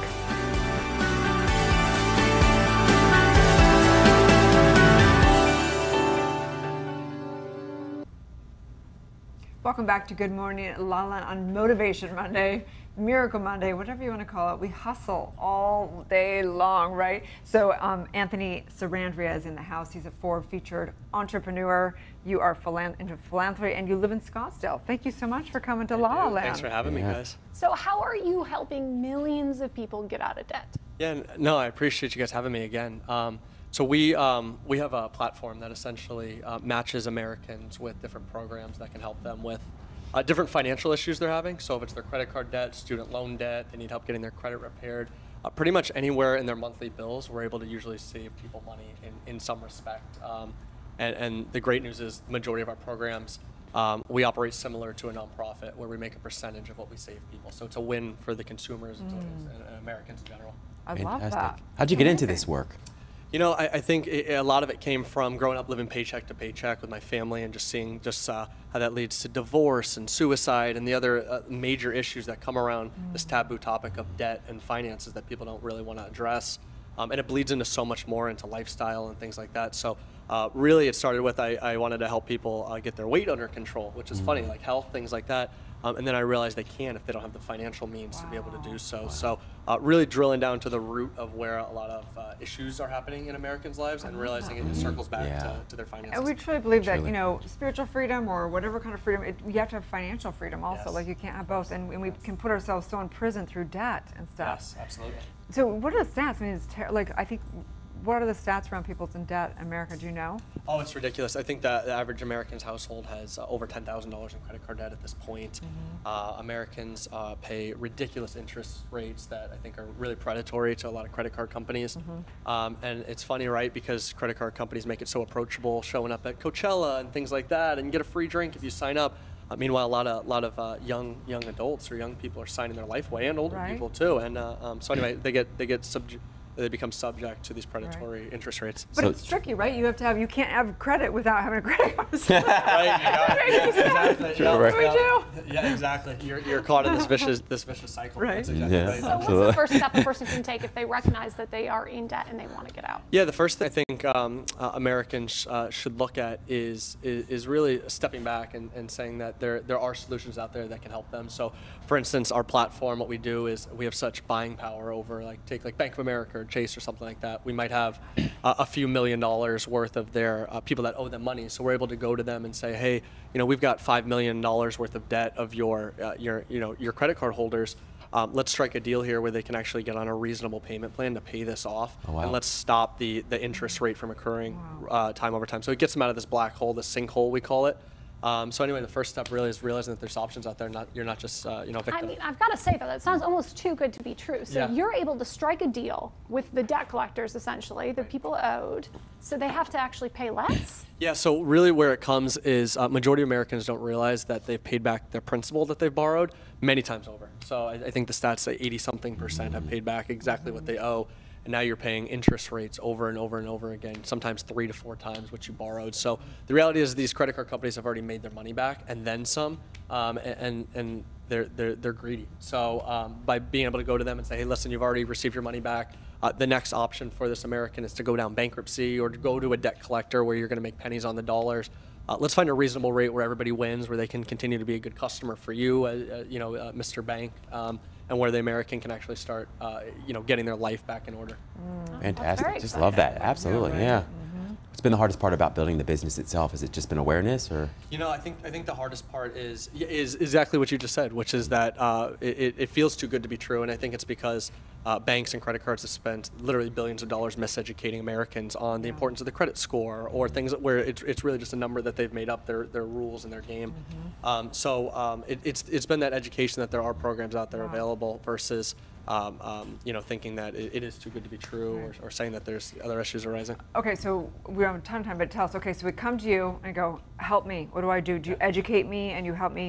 Welcome back to Good Morning Lala on Motivation Monday, Miracle Monday, whatever you want to call it. We hustle all day long, right? So um, Anthony Sarandria is in the house. He's a Forbes featured entrepreneur. You are philan- into philanthropy and you live in Scottsdale. Thank you so much for coming to La La Land. Thanks for having me, guys. So how are you helping millions of people get out of debt? Yeah, n- no, I appreciate you guys having me again. Um, so we um, we have a platform that essentially uh, matches Americans with different programs that can help them with uh, different financial issues they're having. So if it's their credit card debt, student loan debt, they need help getting their credit repaired. Uh, pretty much anywhere in their monthly bills, we're able to usually save people money in, in some respect. Um, and, and the great news is the majority of our programs, um, we operate similar to a nonprofit where we make a percentage of what we save people. So it's a win for the consumers mm. and, and Americans in general. I love that. How'd you get into this work? You know, I, I think it, a lot of it came from growing up living paycheck to paycheck with my family and just seeing just uh, how that leads to divorce and suicide and the other uh, major issues that come around mm. this taboo topic of debt and finances that people don't really want to address. Um, and it bleeds into so much more into lifestyle and things like that. So uh, really it started with I, I wanted to help people uh, get their weight under control, which is mm. funny, like health, things like that. Um, and then I realized they can if they don't have the financial means wow. to be able to do so. Wow. So uh, really drilling down to the root of where a lot of uh, issues are happening in Americans' lives and realizing it circles back yeah. to, to their finances. And we truly believe truly. that, you know, spiritual freedom or whatever kind of freedom, it, you have to have financial freedom also. Yes. Like you can't have both. And, and we yes. can put ourselves so in prison through debt and stuff. Yes, absolutely. So what are the stats? I mean, it's ter- like, I think, what are the stats around people's in debt in America? Do you know? Oh, it's ridiculous. I think that the average American's household has uh, over ten thousand dollars in credit card debt at this point. Mm-hmm. uh, Americans uh, pay ridiculous interest rates that I think are really predatory to a lot of credit card companies. Mm-hmm. um, and it's funny, right? Because credit card companies make it so approachable, showing up at Coachella and things like that, and you get a free drink if you sign up. Uh, meanwhile, a lot of lot of uh, young young adults or young people are signing their life away, and older right. people too. And uh, um, so anyway, they get they get subject. They become subject to these predatory right. interest rates. But so it's tricky, right? You have to have, you can't have credit without having a credit card. right, you got it. Yeah, exactly. True, right. What do we do? Yeah, exactly. You're, you're caught in this vicious this vicious cycle. Right. That's exactly yeah, right. So what's the first step a person can take if they recognize that they are in debt and they want to get out? Yeah, the first thing I think um, uh, Americans uh, should look at is is, is really stepping back and, and saying that there there are solutions out there that can help them. So, for instance, our platform, what we do is we have such buying power over, like, take like Bank of America or Chase or something like that. We might have uh, a few million dollars worth of their uh, people that owe them money, so we're able to go to them and say, hey, you know, we've got five million dollars worth of debt of your uh, your you know your credit card holders. Um, let's strike a deal here where they can actually get on a reasonable payment plan to pay this off, oh, wow. and let's stop the the interest rate from occurring wow. uh, time over time. So it gets them out of this black hole, this sinkhole we call it. Um, so anyway, the first step really is realizing that there's options out there. Not you're not just uh, you know victim. I mean, I've got to say though, that sounds almost too good to be true. So yeah. you're able to strike a deal with the debt collectors, essentially, the right. people owed, so they have to actually pay less. Yeah. So really, where it comes is uh, majority of Americans don't realize that they've paid back their principal that they've borrowed many times over. So I, I think the stats say eighty something percent have paid back exactly what they owe. And now you're paying interest rates over and over and over again, sometimes three to four times what you borrowed. So the reality is these credit card companies have already made their money back and then some, um, and, and they're, they're, they're greedy. So um, by being able to go to them and say, hey, listen, you've already received your money back, uh, the next option for this American is to go down bankruptcy or to go to a debt collector where you're gonna make pennies on the dollars. Uh, let's find a reasonable rate where everybody wins, where they can continue to be a good customer for you, uh, uh, you know, uh, Mister Bank. Um, and where the American can actually start, uh, you know, getting their life back in order. Mm. Fantastic. Just exciting. Love that. Absolutely. Yeah. Right. yeah. Mm-hmm. What's been the hardest part about building the business itself? Has it just been awareness, or? You know, I think I think the hardest part is is exactly what you just said, which is that uh, it, it feels too good to be true, and I think it's because uh, banks and credit cards have spent literally billions of dollars miseducating Americans on the importance of the credit score or things where it's it's really just a number that they've made up their their rules in their game. Mm-hmm. um, so um, it, it's it's been that education that there are programs out there wow. available versus. Um, um, you know, thinking that it, it is too good to be true, right. or, or saying that there's other issues arising. Okay, so we don't have time, time, but tell us. Okay, so we come to you and go, help me. What do I do? Do you educate me and you help me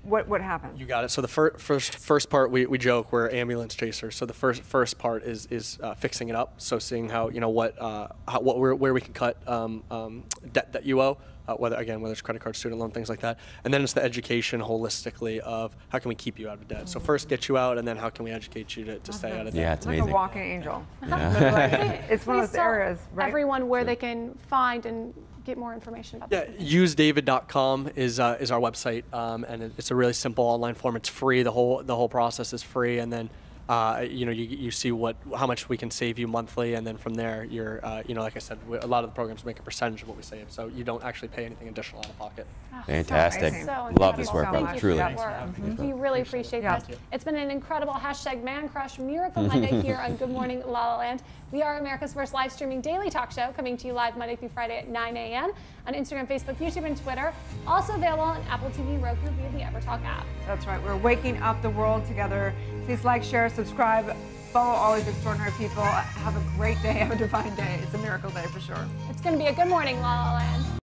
what what happens? You got it. So the fir- first first part, we, we joke we're ambulance chasers. So the first first part is is uh, fixing it up. So seeing how you know what uh, how, what where, where we can cut um, um, debt that you owe. Uh, whether again whether it's credit card, student loan, things like that, and then it's the education holistically of how can we keep you out of debt. So first get you out, and then how can we educate you to, to stay out of debt. Yeah, it's like amazing. a walking angel. Yeah. It's one of those Please tell areas, right? Everyone where they can find and get more information about Yeah, this. use david dot com is uh, is our website, um, and it, it's a really simple online form. It's free. The whole the whole process is free, and then. Uh, you know, you, you see what how much we can save you monthly, and then from there, you're, uh, you know, like I said, we, a lot of the programs make a percentage of what we save, so you don't actually pay anything additional out of pocket. Oh, Fantastic. So Love this work, incredible. brother. Thank you Truly. for that work. Mm-hmm. We really appreciate Yeah. this. It's been an incredible hashtag Man Crush Miracle Monday here on Good Morning La La Land. We are America's first live streaming daily talk show, coming to you live Monday through Friday at nine a m on Instagram, Facebook, YouTube, and Twitter. Also available on Apple T V, Roku, via the EverTalk app. That's right. We're waking up the world together. Please like, share, subscribe, follow all these extraordinary people. Have a great day. Have a divine day. It's a miracle day for sure. It's going to be a good morning, La La Land.